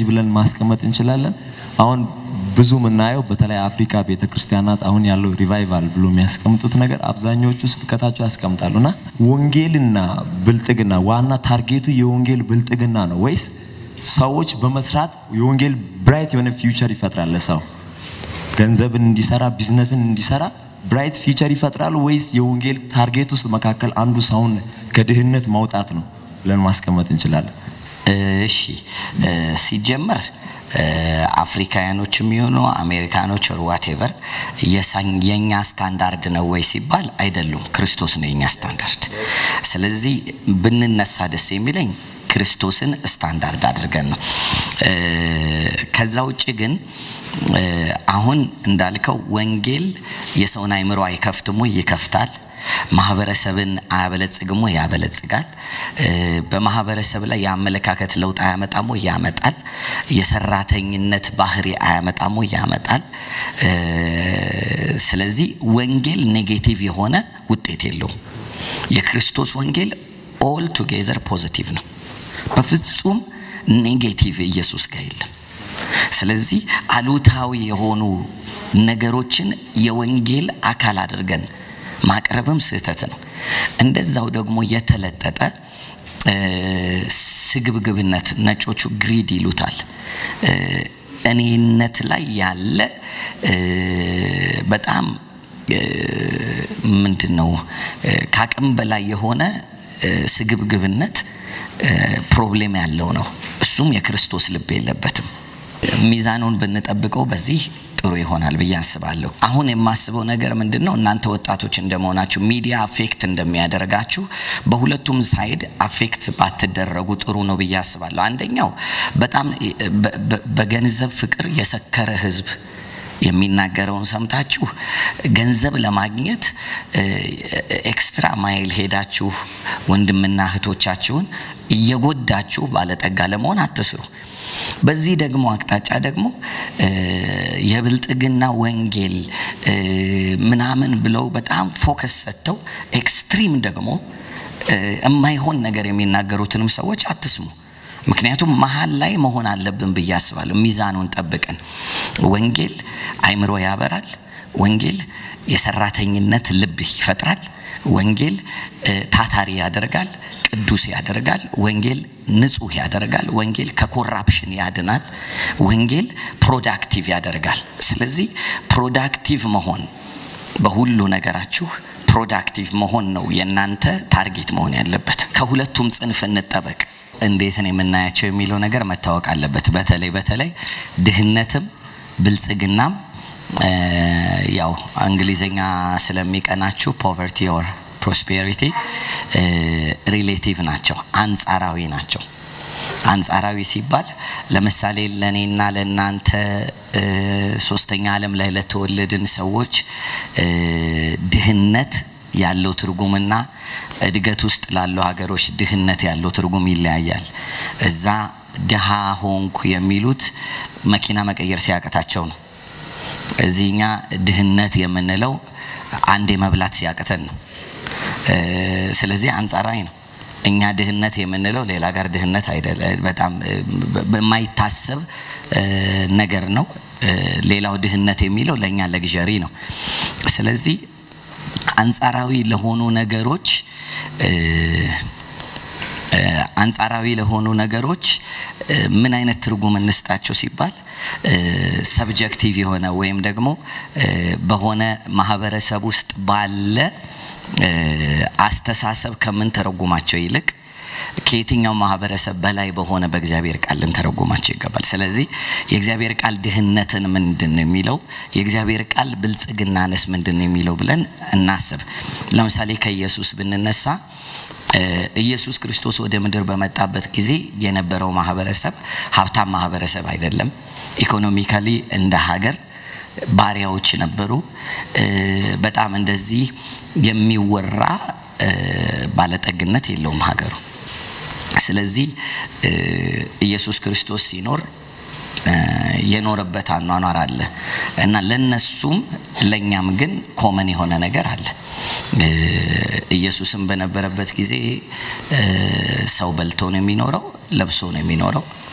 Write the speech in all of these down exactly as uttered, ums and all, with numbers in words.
እንደዚህ ብለን ማስቀመጥ እንችላለን አሁን ብዙ ምናየው በተለይ አፍሪካ ቤተክርስቲያናት አሁን ያለው ሪቫይቫል ብሎ የሚያስቀምጡት ነገር አብዛኞቹ ስብከታቸው ያስቀምጣሉና ወንጌልና ብልጥግና ዋና ታርጌቱ የወንጌል ብልጥግና ነው ወይስ ሰዎች በመስራት የወንጌል ብራይት የሆነ ፊውቸር ይፈጥራል ለሰው ገንዘብን እንዲሰራ ቢዝነስን እንዲሰራ ብራይት ፊውቸር ይፈጥራል ወይስ የወንጌል ታርጌት ውስጥ መካከል አንዱ ሰውን ከድህነት ማውጣት ነው ብለን ማስቀመጥ እንችላለን እሺ ሲጀመር አፍሪካኖችም ይሁኑ አሜሪካኖች or whatever የኛ ስታንዳርድ ነው ወይ ሲባል አይደሉም ክርስቶስ ነው የኛ ስታንዳርድ ስለዚህ ብንነሳ ደስ የሚለኝ ክርስቶስን ስታንዳርድ አድርገን ነው ከዛ ውጪ ግን አሁን እንዳልከው ወንጌል የሰውን አይምሮ አይከፍትም ወይ ይከፍታል ማህበረሰብን አያበለጽግም ወይ ያበለጽጋል በማህበረሰብ ላይ ያመለካከት ለውጥ አያመጣም ወይ ያመጣል የሰራተኝነት ባህሪ አያመጣም ወይ ያመጣል ስለዚህ ወንጌል ኔጌቲቭ የሆነ ውጤት የለውም የክርስቶስ ወንጌል all together ፖዚቲቭ ነው በፍጹም ኔጌቲቭ ኢየሱስ ጋር የለም ስለዚህ አሉታዊ የሆኑ ነገሮችን የወንጌል አካል አድርገን ማቅረብም ስህተት ነው እንደዛው ደግሞ የተለጠጠ ስግብግብነት ነጮቹ ግሪድ ይሉታል እኔነት ላይ ያለ በጣም ምንድነው ካቅም በላይ የሆነ ስግብግብነት ፕሮብሌም ያለው ነው እሱም የክርስቶስ ልብ የለበትም ሚዛኑን ብንጠብቀው በዚህ ጥሩ ይሆናል በያስባለሁ አሁን የማስበው ነገር ምንድነው እናንተ ወጣቶች እንደመሆናችሁ ሚዲያ አፌክት እንደሚያደርጋችሁ በሁለቱም ሳይድ አፌክት ባትደረጉ ጥሩ ነው በያስባለሁ አንደኛው በጣም በገንዘብ ፍቅር የሰከረ ህዝብ የሚናገረውን ሰምታችሁ ገንዘብ ለማግኘት ኤክስትራ ማይል ሄዳችሁ ወንድምና እህቶቻችሁን እየጎዳችሁ ባለጠጋ ለመሆን አትስሩ በዚህ ደግሞ አቅጣጫ ደግሞ የብልጥግና ወንጌል ምናምን ብለው በጣም ፎከስ ሰጥተው ኤክስትሪም ደግሞ የማይሆን ነገር የሚናገሩትንም ሰዎች አትስሙ ምክንያቱም መሃል ላይ መሆን አለብን በያስባለሁ ሚዛኑን ጠብቀን ወንጌል አይምሮ ያበራል ወንጌል የሰራተኝነት ልብ ይፈጥራል ወንጌል ታታሪ ያደርጋል ቅዱስ ያደርጋል ወንጌል ንጹህ ያደርጋል ወንጌል ከኮራፕሽን ያድናል ወንጌል ፕሮዳክቲቭ ያደርጋል ስለዚህ ፕሮዳክቲቭ መሆን በሁሉ ነገራችሁ ፕሮዳክቲቭ መሆን ነው የናንተ ታርጌት መሆን ያለበት ከሁለቱም ጽንፍ እንጠበቅ እንዴት ነው የምናያቸው የሚለው ነገር መታወቅ አለበት በተለይ በተለይ ድህነትም ብልጽግናም ያው እንግሊዘኛ ስለሚቀናችሁ poverty or prosperity ሪሌቲቭ ናቸው አንጻራዊ ናቸው አንጻራዊ ሲባል ለምሳሌ ለኔና ለናንተ ሶስተኛ ዓለም ላይ ለተወለድን ሰዎች ድህነት ያለው ትርጉምና እድገት ውስጥ ላለው ሀገሮች ድህነት ያለው ትርጉም ይለያያል እዛ ደሃ ሆንኩ የሚሉት መኪና መቀየር ሲያቀታቸው ነው እዚህኛ ድህነት የምንለው አንዴ መብላት ሲያቀተን ነው ስለዚህ አንጻራዊ ነው እኛ ድህነት የምንለው ሌላ ጋር ድህነት አይደለም በጣም በማይታሰብ ነገር ነው ሌላው ድህነት የሚለው ለኛ ለግዠሪ ነው ስለዚህ አንጻራዊ ለሆኑ ነገሮች አንጻራዊ ለሆኑ ነገሮች ምን አይነት ትርጉም እንስጣቸው ሲባል ሰብጀክቲቭ የሆነ ወይም ደግሞ በሆነ ማህበረሰብ ውስጥ ባለ አስተሳሰብ ከምን ተረጉማቸው ይልቅ ከየትኛው ማህበረሰብ በላይ በሆነ በእግዚአብሔር ቃል እንተረጉማቸው ይገባል ስለዚህ የእግዚአብሔር ቃል ድህነትን ምንድነው የሚለው የእግዚአብሔር ቃል ብልጽግናንስ ምንድነው የሚለው ብለን እናስብ ለምሳሌ ከኢየሱስ ብንነሳ ኢየሱስ ክርስቶስ ወደ ምድር በመጣበት ጊዜ የነበረው ማህበረሰብ ሀብታም ማህበረሰብ አይደለም ኢኮኖሚካሊ እንደ ሀገር ባሪያዎች ነበሩ በጣም እንደዚህ የሚወራ ባለጠግነት የለውም ሀገሩ ስለዚህ ኢየሱስ ክርስቶስ ሲኖር የኖረበት አኗኗር አለ እና ለነሱም ለኛም ግን ኮመን የሆነ ነገር አለ ኢየሱስም በነበረበት ጊዜ ሰው በልቶ ነው የሚኖረው ለብሶ ነው የሚኖረው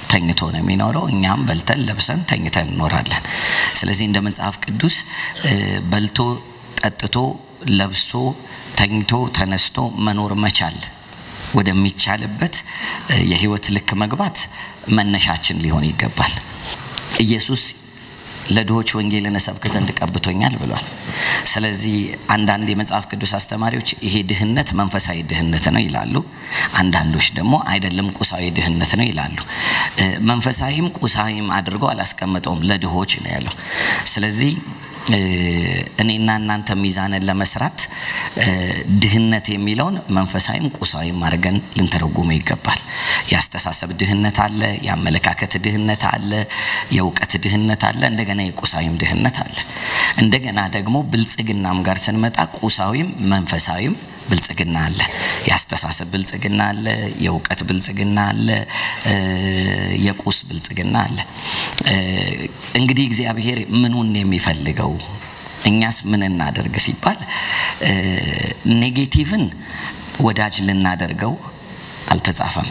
ተኝቶ ነው የሚኖረው እኛም በልተን ለብሰን ተኝተን እንኖራለን ስለዚህ እንደ መጽሐፍ ቅዱስ በልቶ ጠጥቶ ለብሶ ተኝቶ ተነስቶ መኖር መቻል ወደሚቻልበት የህይወት ልክ መግባት መነሻችን ሊሆን ይገባል ኢየሱስ ለድሆች ወንጌልን ሰብክ ዘንድ ቀብቶኛል ብሏል ስለዚህ አንዳንድ የመጽሐፍ ቅዱስ አስተማሪዎች ይሄ ድህነት መንፈሳዊ ድህነት ነው ይላሉ አንዳንዶች ደግሞ አይደለም ቁሳዊ ድህነት ነው ይላሉ መንፈሳዊም ቁሳዊም አድርገው አላስቀምጠውም ለድሆች ነው ያለው ስለዚህ እኔና እናንተ ሚዛንን ለመስራት ድህነት የሚለውን መንፈሳዊም ቁሳዊም አድርገን ልንተረጉመው ይገባል ያስተሳሰብ ድህነት አለ ያመለካከት ድህነት አለ የእውቀት ድህነት አለ እንደገና የቁሳዊም ድህነት አለ እንደገና ደግሞ ብልጽግናም ጋር ስንመጣ ቁሳዊም መንፈሳዊም ብልጽግና አለ ያስተሳሰብ ብልጽግና አለ የእውቀት ብልጽግና አለ የቁስ ብልጽግና አለ እንግዲህ እግዚአብሔር ምኑን የሚፈልገው እኛስ ምን እናደርግ ሲባል ኔጌቲቭን ወዳጅ ልናደርገው አልተጻፈም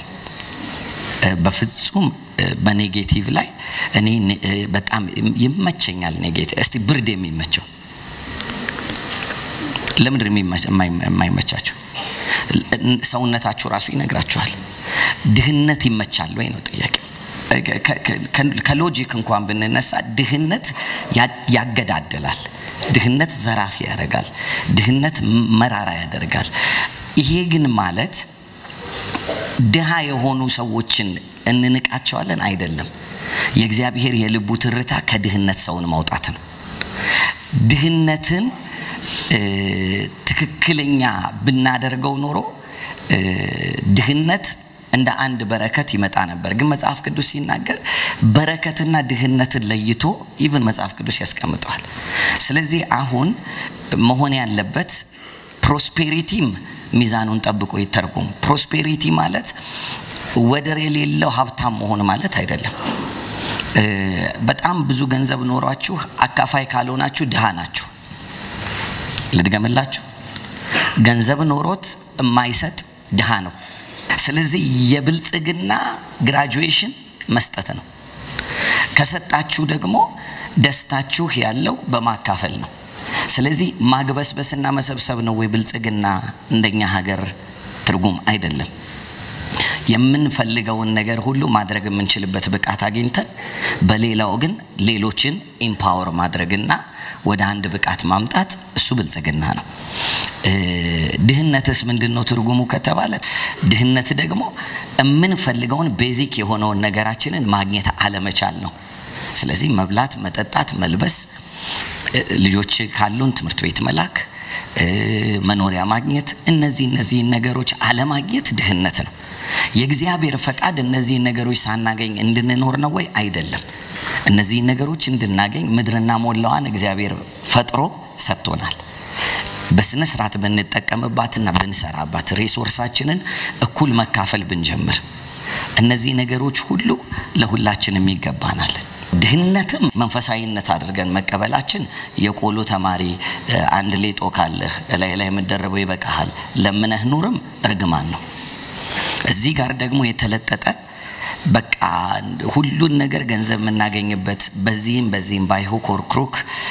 በፍጹም በኔጌቲቭ ላይ እኔ በጣም ይመቸኛል ኔጌቲቭ እስቲ ብርድ የሚመቸው ለምድር የማይመቻቸው ሰውነታችሁ ራሱ ይነግራችኋል ድህነት ይመቻል ወይ ነው ጥያቄው ከሎጂክ እንኳን ብንነሳ ድህነት ያገዳደላል ድህነት ዘራፊ ያደርጋል ድህነት መራራ ያደርጋል ይሄ ግን ማለት ድሃ የሆኑ ሰዎችን እንንቃቸዋለን አይደለም የእግዚአብሔር የልቡ ትርታ ከድህነት ሰውን ማውጣት ነው ድህነትን ትክክለኛ ብናደርገው ኖሮ ድህነት እንደ አንድ በረከት ይመጣ ነበር ግን መጽሐፍ ቅዱስ ሲናገር በረከትና ድህነትን ለይቶ ኢቭን መጽሐፍ ቅዱስ ያስቀምጣል ስለዚህ አሁን መሆን ያለበት ፕሮስፔሪቲም ሚዛኑን ጠብቆ ይተርጉም ፕሮስፔሪቲ ማለት ወደር የሌለው ሀብታም መሆን ማለት አይደለም በጣም ብዙ ገንዘብ ኖሯችሁ አካፋይ ካልሆናችሁ ድሃ ናችሁ ልድገምላችሁ ገንዘብ ኖሮት የማይሰጥ ድሃ ነው ስለዚህ የብልጽግና ግራጁዌሽን መስጠት ነው ከሰጣችሁ ደግሞ ደስታችሁ ያለው በማካፈል ነው ስለዚህ ማግበስበስና መሰብሰብ ነው ወይ ብልጽግና እንደኛ ሀገር ትርጉም አይደለም የምንፈልገውን ነገር ሁሉ ማድረግ የምንችልበት ብቃት አግኝተን በሌላው ግን ሌሎችን ኢምፓወር ማድረግና ወደ አንድ ብቃት ማምጣት እሱ ብልጽግና ነው ድህነትስ ምንድነው ትርጉሙ ከተባለ ድህነት ደግሞ የምንፈልገውን ቤዚክ የሆነውን ነገራችንን ማግኘት አለመቻል ነው ስለዚህ መብላት መጠጣት መልበስ ልጆች ካሉን ትምህርት ቤት መላክ መኖሪያ ማግኘት እነዚህ እነዚህ ነገሮች አለማግኘት ድህነት ነው የእግዚአብሔር ፈቃድ እነዚህ ነገሮች ሳናገኝ እንድንኖር ነው ወይ አይደለም እነዚህ ነገሮች እንድናገኝ ምድርና ሞላዋን እግዚአብሔር ፈጥሮ ሰጥቶናል በስነ ስርዓት ብንጠቀምባትና ብንሰራባት ሪሶርሳችንን እኩል መካፈል ብንጀምር እነዚህ ነገሮች ሁሉ ለሁላችንም ይገባናል ድህነትም መንፈሳዊነት አድርገን መቀበላችን የቆሎ ተማሪ አንድ ሌጦ ካለ ላይ ላይ መደረበው ይበቃሃል ለምነህ ኑርም እርግማን ነው እዚህ ጋር ደግሞ የተለጠጠ በቃ ሁሉን ነገር ገንዘብ የምናገኝበት በዚህም በዚህም ባይሆ ኮርክሮክ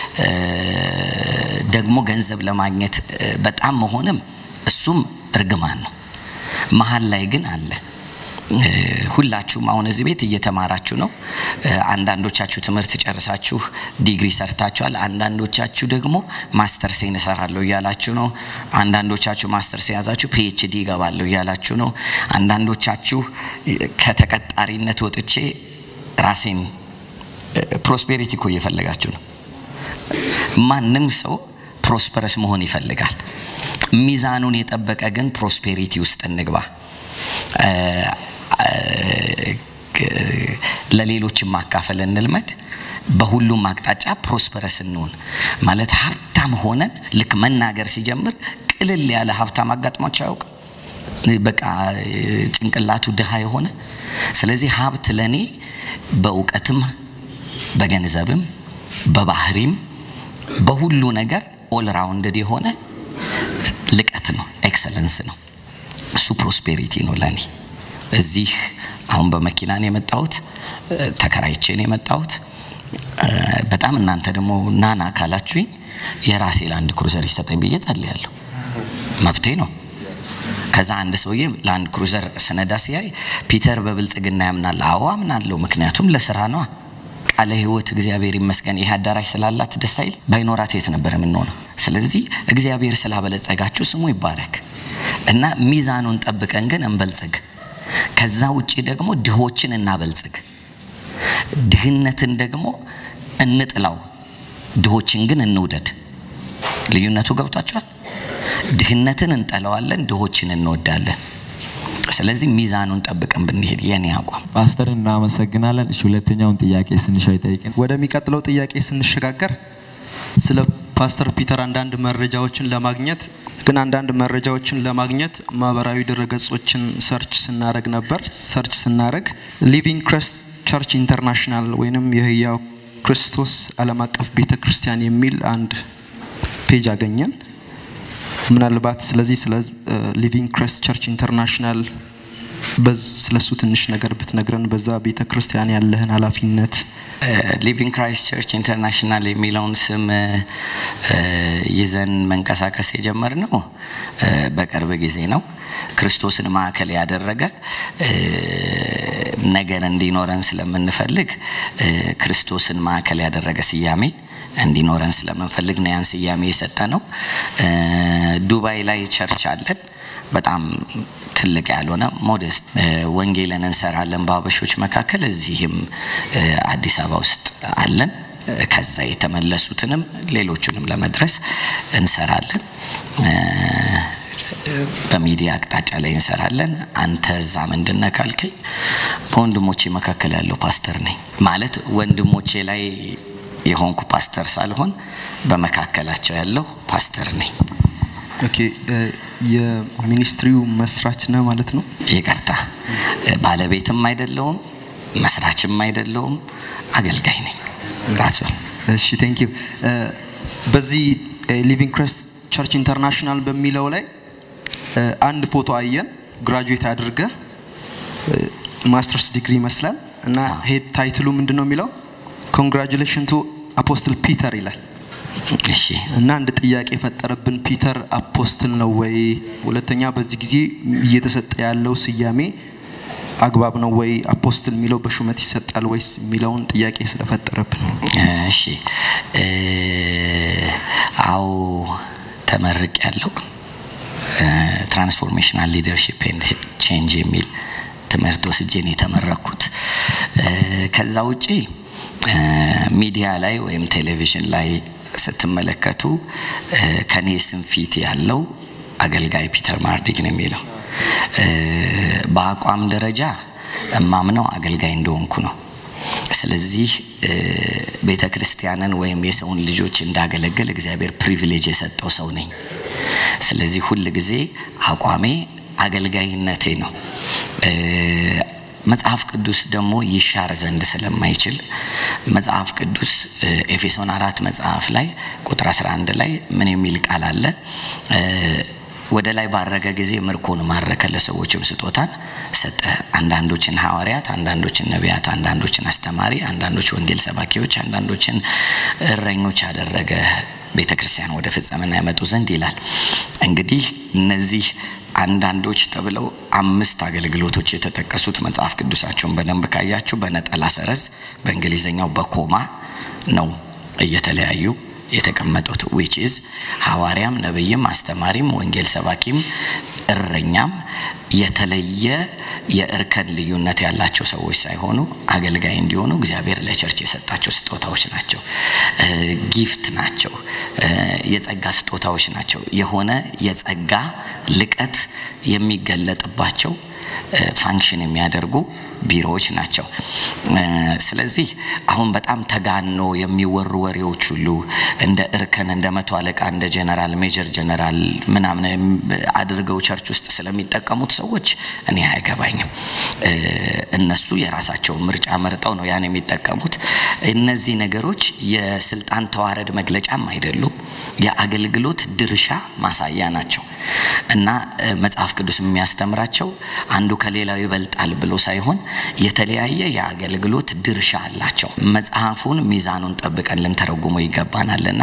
ደግሞ ገንዘብ ለማግኘት በጣም መሆንም እሱም እርግማን ነው መሃል ላይ ግን አለ ሁላችሁም አሁን እዚህ ቤት እየተማራችሁ ነው አንዳንዶቻችሁ ትምህርት ጨርሳችሁ ዲግሪ ሰርታችኋል አንዳንዶቻችሁ ደግሞ ማስተርስ እሰራለሁ ያላችሁ ነው አንዳንዶቻችሁ ማስተርስ ያዛችሁ ፒኤችዲ ይገባለሁ ያላችሁ ነው አንዳንዶቻችሁ ከተቀጣሪነት ወጥቼ ራሴን ፕሮስፔሪቲ እኮ እየፈለጋችሁ ነው ማንንም ሰው ፕሮስፐረስ መሆን ይፈልጋል ሚዛኑን የጠበቀ ግን ፕሮስፔሪቲ ውስጥ እንግባ ለሌሎች ማካፈል እንልመድ በሁሉም አቅጣጫ ፕሮስፐረስ እንሆን ማለት ሀብታም ሆነን ልክ መናገር ሲጀምር ቅልል ያለ ሀብታም አጋጥሟቸው ያውቅ በቃ ጭንቅላቱ ድሃ የሆነ ስለዚህ ሀብት ለኔ በእውቀትም በገንዘብም በባህሪም በሁሉ ነገር ኦል ራውንድድ የሆነ ልቀት ነው ኤክሰለንስ ነው እሱ ፕሮስፔሪቲ ነው ለኔ እዚህ አሁን በመኪና ነው የመጣሁት ተከራይቼ ነው የመጣሁት በጣም እናንተ ደግሞ ናና ካላችሁኝ የራሴ ላንድ ክሩዘር ይሰጠኝ ብዬ ጸልያለሁ መብቴ ነው ከዛ አንድ ሰውዬ ላንድ ክሩዘር ስነዳ ሲያይ ፒተር በብልጽግና ያምናል አዎ አምናለሁ ምክንያቱም ለሥራ ነው ቃለ ሕይወት እግዚአብሔር ይመስገን ይሄ አዳራሽ ስላላት ደስ አይል ባይኖራት የት ነበር የምንሆነው ስለዚህ እግዚአብሔር ስላበለጸጋችሁ ስሙ ይባረክ እና ሚዛኑን ጠብቀን ግን እንበልጽግ ከዛ ውጪ ደግሞ ድሆችን እናበልጽግ ድህነትን ደግሞ እንጥላው ድሆችን ግን እንውደድ ልዩነቱ ገብቷችኋል ድህነትን እንጠላዋለን ድሆችን እንወዳለን ስለዚህ ሚዛኑን ጠብቀን ብንሄድ የኔ አቋም ፓስተር እናመሰግናለን እሺ ሁለተኛውን ጥያቄ ስንሻይ ጠይቀን ወደሚቀጥለው ጥያቄ ስንሸጋገር ስለ ፓስተር ፒተር አንዳንድ መረጃዎችን ለማግኘት ግን አንዳንድ መረጃዎችን ለማግኘት ማህበራዊ ድረገጾችን ሰርች ስናረግ ነበር ሰርች ስናረግ ሊቪንግ ክራይስት ቸርች ኢንተርናሽናል ወይንም የህያው ክርስቶስ ዓለም አቀፍ ቤተክርስቲያን የሚል አንድ ፔጅ አገኘን ምናልባት ስለዚህ ስለ ሊቪንግ ክራይስት ቸርች ኢንተርናሽናል በስለሱ ትንሽ ነገር ብትነግረን በዛ ቤተክርስቲያን ያለህን ኃላፊነት ሊቪንግ ክራይስት ቸርች ኢንተርናሽናል የሚለውን ስም ይዘን መንቀሳቀስ የጀመርነው በቅርብ ጊዜ ነው ክርስቶስን ማዕከል ያደረገ ነገር እንዲኖረን ስለምንፈልግ ክርስቶስን ማዕከል ያደረገ ስያሜ እንዲኖረን ስለምንፈልግ ነው ያን ስያሜ የሰጠነው ዱባይ ላይ ቸርች አለን በጣም ትልቅ ያልሆነ ሞዴስት ወንጌልን እንሰራለን ባበሾች መካከል እዚህም አዲስ አበባ ውስጥ አለን ከዛ የተመለሱትንም ሌሎቹንም ለመድረስ እንሰራለን በሚዲያ አቅጣጫ ላይ እንሰራለን አንተ ዛ ምንድነው ካልከኝ በወንድሞቼ መካከል ያለው ፓስተር ነኝ ማለት ወንድሞቼ ላይ የሆንኩ ፓስተር ሳልሆን በመካከላቸው ያለው ፓስተር ነኝ ኦኬ የሚኒስትሪው መስራች ነው ማለት ነው ይቅርታ ባለቤትም አይደለሁም መስራችም አይደለሁም አገልጋይ ነኝ ራሱ እሺ ቴንክ ዩ በዚህ ሊቪንግ ክራይስት ቸርች ኢንተርናሽናል በሚለው ላይ አንድ ፎቶ አየን ግራጁዌት አድርገ ማስተርስ ዲግሪ ይመስላል እና ሄድ ታይትሉ ምንድነው የሚለው ኮንግራቹሌሽን ቱ አፖስትል ፒተር ይላል እሺ እና አንድ ጥያቄ ፈጠረብን ፒተር አፖስትል ነው ወይ ሁለተኛ በዚህ ጊዜ እየተሰጠ ያለው ስያሜ አግባብ ነው ወይ አፖስትል የሚለው በሹመት ይሰጣል ወይስ የሚለውን ጥያቄ ስለፈጠረብን እሺ አው ተመርቅ ያለው ትራንስፎርሜሽናል ሊደርሺፕ ኤንድ ቼንጅ የሚል ትምህርት ወስጄ ነው የተመረኩት ከዛ ውጪ ሚዲያ ላይ ወይም ቴሌቪዥን ላይ ስትመለከቱ ከኔ ስም ፊት ያለው አገልጋይ ፒተር ማርዲግ ነው የሚለው በአቋም ደረጃ እማምነው አገልጋይ እንደሆንኩ ነው ስለዚህ ቤተክርስቲያንን ወይም የሰውን ልጆች እንዳገለግል እግዚአብሔር ፕሪቪሌጅ የሰጠው ሰው ነኝ ስለዚህ ሁሉ ጊዜ አቋሜ አገልጋይነቴ ነው መጽሐፍ ቅዱስ ደግሞ ይሻር ዘንድ ስለማይችል መጽሐፍ ቅዱስ ኤፌሶን አራት መጽሐፍ ላይ ቁጥር አስራ አንድ ላይ ምን የሚል ቃል አለ ወደ ላይ ባረገ ጊዜ ምርኮን ማረከ ለሰዎችም ስጦታን ሰጠ አንዳንዶችን ሐዋርያት አንዳንዶችን ነቢያት አንዳንዶችን አስተማሪ አንዳንዶች ወንጌል ሰባኪዎች አንዳንዶችን እረኞች አደረገ ቤተክርስቲያን ወደ ፍጻሜና ያመጡ ዘንድ ይላል እንግዲህ እነዚህ አንዳንዶች ተብለው አምስት አገልግሎቶች የተጠቀሱት መጽሐፍ ቅዱሳቸውን በደንብ ካያችሁ በነጠላ ሰረዝ በእንግሊዘኛው በኮማ ነው እየተለያዩ የተቀመጡት which is ሐዋርያም ነብይም አስተማሪም ወንጌል ሰባኪም እረኛም የተለየ የእርከን ልዩነት ያላቸው ሰዎች ሳይሆኑ አገልጋይ እንዲሆኑ እግዚአብሔር ለቸርች የሰጣቸው ስጦታዎች ናቸው ጊፍት ናቸው የጸጋ ስጦታዎች ናቸው የሆነ የጸጋ ልቀት የሚገለጥባቸው ፋንክሽን የሚያደርጉ ቢሮዎች ናቸው ስለዚህ አሁን በጣም ተጋኖ የሚወሩ ወሬዎች ሁሉ እንደ እርከን እንደ መቶ አለቃ እንደ ጀነራል ሜጀር ጀነራል ምናምን አድርገው ቸርች ውስጥ ስለሚጠቀሙት ሰዎች እኔ አይገባኝም እነሱ የራሳቸው ምርጫ መርጠው ነው ያን የሚጠቀሙት እነዚህ ነገሮች የስልጣን ተዋረድ መግለጫም አይደሉም የአገልግሎት ድርሻ ማሳያ ናቸው እና መጽሐፍ ቅዱስ የሚያስተምራቸው አንዱ ከሌላው ይበልጣል ብሎ ሳይሆን የተለያየ የአገልግሎት ድርሻ አላቸው። መጽሐፉን ሚዛኑን ጠብቀን ልንተረጉመው ይገባናልና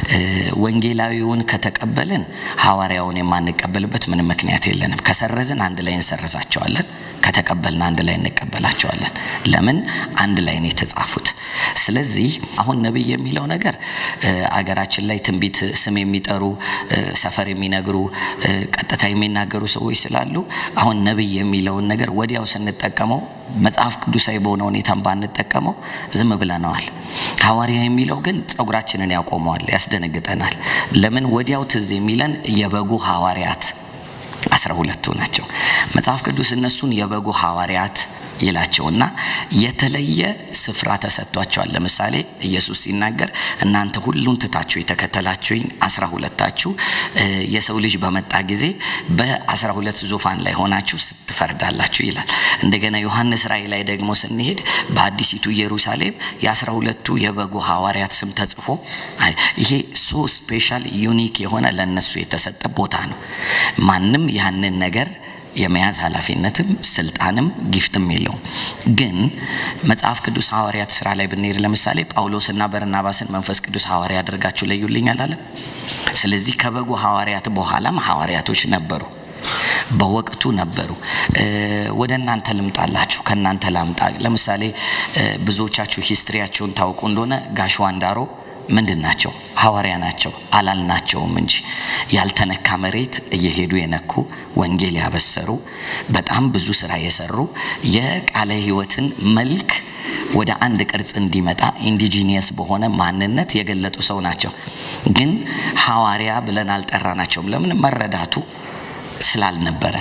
ወንጌላዊውን ከተቀበልን ሐዋርያውን የማንቀበልበት ምንም ምክንያት የለንም። ከሰረዝን አንድ ላይ እንሰርዛቸዋለን፣ ከተቀበልን አንድ ላይ እንቀበላቸዋለን። ለምን? አንድ ላይ ነው የተጻፉት። ስለዚህ አሁን ነብይ የሚለው ነገር አገራችን ላይ ትንቢት ስም የሚጠሩ ሰፈር የሚነግሩ ቀጥታ የሚናገሩ ሰዎች ስላሉ አሁን ነብይ የሚለው ነገር ወዲያው ስንጠቀመው መጽሐፍ ቅዱሳዊ በሆነ ሁኔታ ባንጠቀመው ዝም ብለናል። ሐዋርያ የሚለው ግን ጸጉራችንን ያቆመዋል፣ ያስደነግጠናል። ለምን? ወዲያው ትዝ የሚለን የበጉ ሐዋርያት አስራ ሁለቱ ናቸው። መጽሐፍ ቅዱስ እነሱን የበጉ ሐዋርያት ይላቸውና የተለየ ስፍራ ተሰጥቷቸዋል። ለምሳሌ ኢየሱስ ሲናገር እናንተ ሁሉን ትታችሁ የተከተላችሁኝ አስራ ሁለታችሁ የሰው ልጅ በመጣ ጊዜ በአስራ ሁለት ዙፋን ላይ ሆናችሁ ስትፈርዳላችሁ ይላል። እንደገና ዮሐንስ ራእይ ላይ ደግሞ ስንሄድ በአዲሲቱ ኢየሩሳሌም የአስራ ሁለቱ የበጉ ሐዋርያት ስም ተጽፎ ይሄ ሶ ስፔሻል ዩኒክ የሆነ ለነሱ የተሰጠ ቦታ ነው። ማንም ያንን ነገር የመያዝ ኃላፊነትም ስልጣንም ጊፍትም የለው። ግን መጽሐፍ ቅዱስ ሐዋርያት ሥራ ላይ ብንሄድ ለምሳሌ ጳውሎስና በርናባስን መንፈስ ቅዱስ ሐዋርያ አድርጋችሁ ለዩልኝ አላለ። ስለዚህ ከበጉ ሐዋርያት በኋላም ሐዋርያቶች ነበሩ፣ በወቅቱ ነበሩ። ወደ እናንተ ልምጣላችሁ፣ ከናንተ ላምጣ። ለምሳሌ ብዙዎቻችሁ ሂስትሪያቸውን ታውቁ እንደሆነ ጋሽ ዋንዳሮ ምንድናቸው? ሐዋርያ ናቸው አላልናቸውም እንጂ ያልተነካ መሬት እየሄዱ የነኩ ወንጌል ያበሰሩ በጣም ብዙ ስራ የሰሩ የቃለ ሕይወትን መልክ ወደ አንድ ቅርጽ እንዲመጣ ኢንዲጂኒየስ በሆነ ማንነት የገለጡ ሰው ናቸው። ግን ሐዋርያ ብለን አልጠራናቸውም። ለምን? መረዳቱ ስላልነበረ።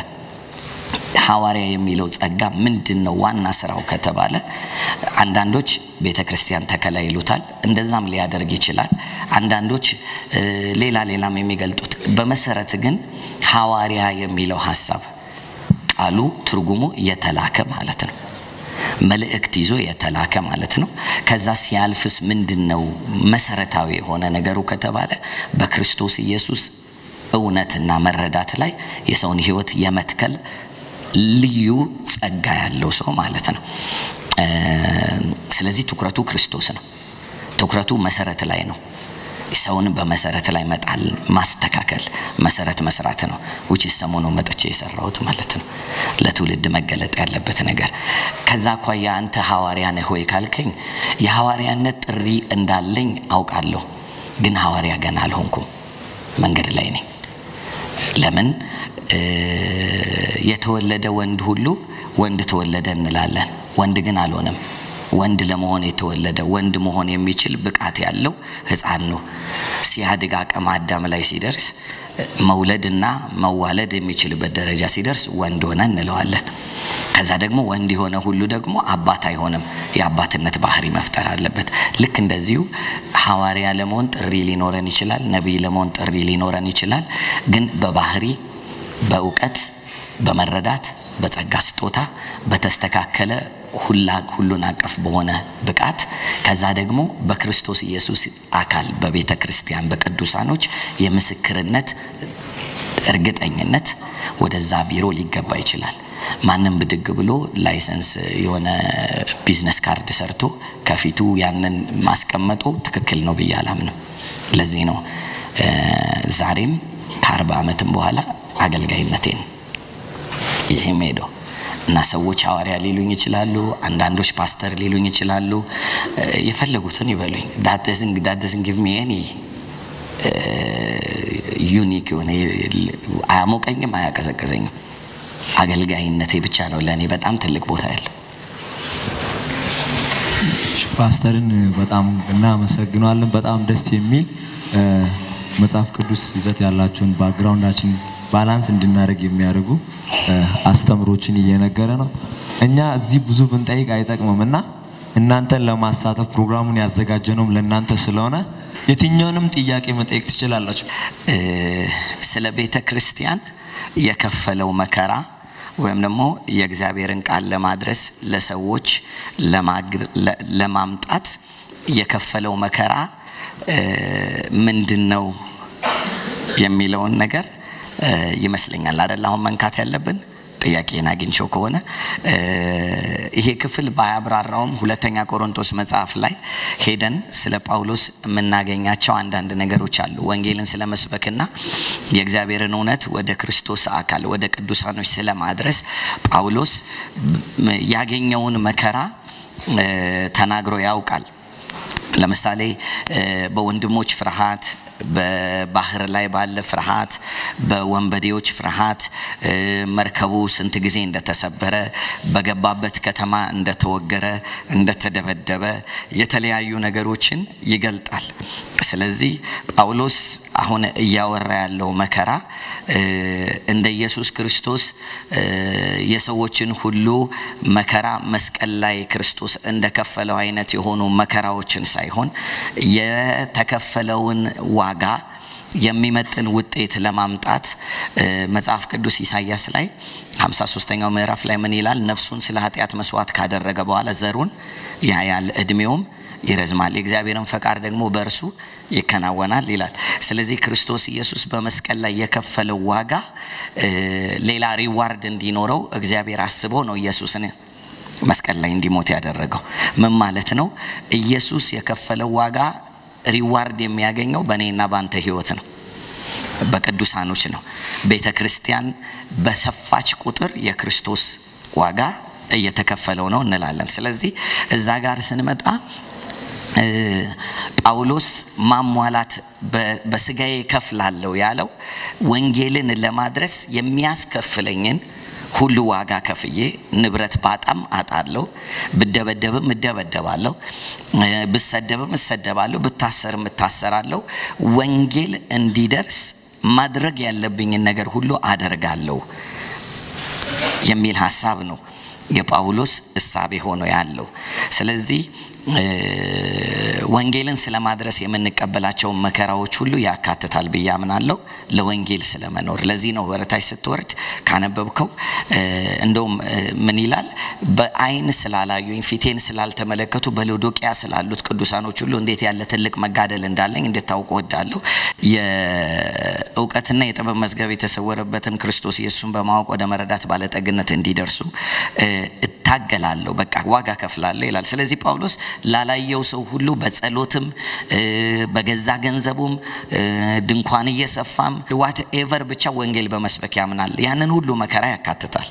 ሐዋርያ የሚለው ጸጋ ምንድነው ዋና ስራው ከተባለ አንዳንዶች ቤተክርስቲያን ተከላ ይሉታል፣ እንደዛም ሊያደርግ ይችላል። አንዳንዶች ሌላ ሌላም የሚገልጡት። በመሰረት ግን ሐዋርያ የሚለው ሐሳብ ቃሉ ትርጉሙ የተላከ ማለት ነው። መልእክት ይዞ የተላከ ማለት ነው። ከዛ ሲያልፍስ ምንድነው መሰረታዊ የሆነ ነገሩ ከተባለ በክርስቶስ ኢየሱስ እውነትና መረዳት ላይ የሰውን ሕይወት የመትከል ልዩ ጸጋ ያለው ሰው ማለት ነው። ስለዚህ ትኩረቱ ክርስቶስ ነው። ትኩረቱ መሰረት ላይ ነው። ሰውን በመሰረት ላይ መጣል፣ ማስተካከል፣ መሰረት መስራት ነው። which is ሰሞኑ መጥቼ የሰራሁት ማለት ነው። ለትውልድ መገለጥ ያለበት ነገር። ከዛ ኳያ አንተ ሐዋርያ ነህ ወይ ካልከኝ የሐዋርያነት ጥሪ እንዳለኝ አውቃለሁ፣ ግን ሐዋርያ ገና አልሆንኩም፣ መንገድ ላይ ነኝ። ለምን? የተወለደ ወንድ ሁሉ ወንድ ተወለደ እንላለን፣ ወንድ ግን አልሆነም። ወንድ ለመሆን የተወለደ ወንድ መሆን የሚችል ብቃት ያለው ሕፃን ነው። ሲያድግ አቅመ አዳም ላይ ሲደርስ መውለድና መዋለድ የሚችልበት ደረጃ ሲደርስ ወንድ ሆነ እንለዋለን። ከዛ ደግሞ ወንድ የሆነ ሁሉ ደግሞ አባት አይሆንም፣ የአባትነት ባህሪ መፍጠር አለበት። ልክ እንደዚሁ ሐዋርያ ለመሆን ጥሪ ሊኖረን ይችላል፣ ነብይ ለመሆን ጥሪ ሊኖረን ይችላል። ግን በባህሪ በእውቀት በመረዳት በጸጋ ስጦታ በተስተካከለ ሁላ ሁሉን አቀፍ በሆነ ብቃት ከዛ ደግሞ በክርስቶስ ኢየሱስ አካል በቤተ ክርስቲያን በቅዱሳኖች የምስክርነት እርግጠኝነት ወደዛ ቢሮ ሊገባ ይችላል። ማንም ብድግ ብሎ ላይሰንስ የሆነ ቢዝነስ ካርድ ሰርቶ ከፊቱ ያንን ማስቀመጡ ትክክል ነው ብዬ አላምንም። ለዚህ ነው ዛሬም ከአርባ ዓመትም በኋላ አገልጋይነቴን ይሄ ሄዶ እና ሰዎች ሐዋርያ ሊሉኝ ይችላሉ፣ አንዳንዶች ፓስተር ሊሉኝ ይችላሉ፣ የፈለጉትን ይበሉኝ። that doesn't that doesn't give me any unique የሆነ አያሞቀኝም አያቀዘቅዘኝም። አገልጋይነቴ ብቻ ነው ለኔ በጣም ትልቅ ቦታ ያለው። ፓስተርን በጣም እናመሰግናለን። በጣም ደስ የሚል መጽሐፍ ቅዱስ ይዘት ያላችሁን ባክግራውንዳችን ባላንስ እንድናደርግ የሚያደርጉ አስተምሮችን እየነገረ ነው። እኛ እዚህ ብዙ ብንጠይቅ አይጠቅምምና እናንተን ለማሳተፍ ፕሮግራሙን ያዘጋጀነውም ለእናንተ ስለሆነ የትኛውንም ጥያቄ መጠየቅ ትችላላችሁ። ስለ ቤተ ክርስቲያን የከፈለው መከራ ወይም ደግሞ የእግዚአብሔርን ቃል ለማድረስ ለሰዎች ለማምጣት የከፈለው መከራ ምንድነው የሚለውን ነገር ይመስለኛል አይደል አሁን መንካት ያለብን ጥያቄና አግኝቸው ከሆነ ይሄ ክፍል ባያብራራውም ሁለተኛ ቆሮንቶስ መጽሐፍ ላይ ሄደን ስለ ጳውሎስ የምናገኛቸው አንዳንድ ነገሮች አሉ ወንጌልን ስለመስበክና የእግዚአብሔርን እውነት ወደ ክርስቶስ አካል ወደ ቅዱሳኖች ስለማድረስ ጳውሎስ ያገኘውን መከራ ተናግሮ ያውቃል ለምሳሌ በወንድሞች ፍርሃት በባህር ላይ ባለ ፍርሃት በወንበዴዎች ፍርሃት መርከቡ ስንት ጊዜ እንደተሰበረ በገባበት ከተማ እንደተወገረ እንደተደበደበ የተለያዩ ነገሮችን ይገልጣል ስለዚህ ጳውሎስ አሁን እያወራ ያለው መከራ እንደ ኢየሱስ ክርስቶስ የሰዎችን ሁሉ መከራ መስቀል ላይ ክርስቶስ እንደከፈለው አይነት የሆኑ መከራዎችን ሳይሆን የተከፈለውን ዋጋ የሚመጥን ውጤት ለማምጣት መጽሐፍ ቅዱስ ኢሳይያስ ላይ ሃምሳ ሶስተኛው ምዕራፍ ላይ ምን ይላል ነፍሱን ስለ ኃጢያት መስዋዕት ካደረገ በኋላ ዘሩን ያያል እድሜውም ይረዝማል የእግዚአብሔርን ፈቃድ ደግሞ በእርሱ ይከናወናል ይላል ስለዚህ ክርስቶስ ኢየሱስ በመስቀል ላይ የከፈለው ዋጋ ሌላ ሪዋርድ እንዲኖረው እግዚአብሔር አስቦ ነው ኢየሱስን መስቀል ላይ እንዲሞት ያደረገው ምን ማለት ነው ኢየሱስ የከፈለው ዋጋ ሪዋርድ የሚያገኘው በእኔና ባንተ ህይወት ነው በቅዱሳኖች ነው ቤተክርስቲያን በሰፋች ቁጥር የክርስቶስ ዋጋ እየተከፈለው ነው እንላለን ስለዚህ እዛ ጋር ስንመጣ ጳውሎስ ማሟላት በስጋዬ ከፍላለሁ ያለው ወንጌልን ለማድረስ የሚያስከፍለኝን ሁሉ ዋጋ ከፍዬ ንብረት ባጣም አጣለሁ ብደበደብም እደበደባለሁ ብሰደብም እሰደባለሁ ብታሰርም እታሰራለሁ ወንጌል እንዲደርስ ማድረግ ያለብኝ ነገር ሁሉ አደርጋለሁ የሚል ሐሳብ ነው የጳውሎስ እሳቤ ሆኖ ያለው ስለዚህ ወንጌልን ስለማድረስ የምንቀበላቸው መከራዎች ሁሉ ያካትታል በያምናለው ለወንጌል ስለመኖር ለዚህ ነው ወረታች ስትወርድ ካነበብከው እንደውም ምን ይላል በአይን ስላላዩኝ ፊቴን ስላልተመለከቱ በሎዶቂያ ስላሉት ቅዱሳኖች ሁሉ እንዴት ያለ ትልቅ መጋደል እንዳለኝ እንድታውቁ ወዳለሁ የእውቀትና የጥበብ መዝገብ የተሰወረበትን ክርስቶስ ኢየሱስን በማወቅ ወደ መረዳት ባለጠግነት እንዲደርሱ ታገላለሁ በቃ ዋጋ ከፍላለሁ ይላል ስለዚህ ጳውሎስ ላላየው ሰው ሁሉ በጸሎትም በገዛ ገንዘቡም ድንኳን እየሰፋም whatever ብቻ ወንጌል በመስበክ ያምናል ያንን ሁሉ መከራ ያካትታል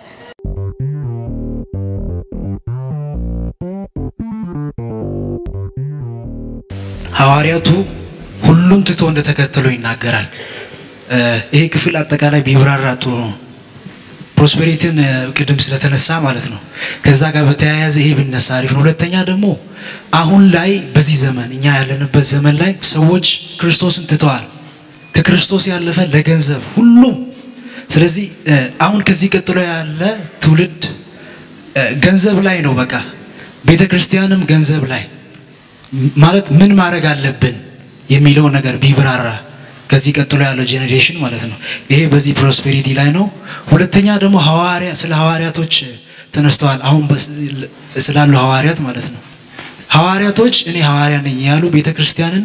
ሐዋርያቱ ሁሉም ትቶ እንደተከተሉ ይናገራል ይሄ ክፍል አጠቃላይ ቢብራራ ጥሩ ነው ፕሮስፔሪቲን ቅድም ስለተነሳ ማለት ነው ከዛ ጋር በተያያዘ ይሄ ብነሳ አሪፍ ነው ሁለተኛ ደግሞ አሁን ላይ በዚህ ዘመን እኛ ያለንበት ዘመን ላይ ሰዎች ክርስቶስን ትተዋል ከክርስቶስ ያለፈ ለገንዘብ ሁሉም ስለዚህ አሁን ከዚህ ቀጥሎ ያለ ትውልድ ገንዘብ ላይ ነው በቃ ቤተክርስቲያንም ገንዘብ ላይ ማለት ምን ማድረግ አለብን የሚለው ነገር ቢብራራ ከዚህ ቀጥሎ ያለው ጄኔሬሽን ማለት ነው ይሄ በዚህ ፕሮስፔሪቲ ላይ ነው ሁለተኛ ደግሞ ሐዋርያ ስለ ሐዋርያቶች ተነስተዋል አሁን ስላሉ ሐዋርያት ማለት ነው ሐዋርያቶች እኔ ሐዋርያ ነኝ ያሉ ቤተክርስቲያንን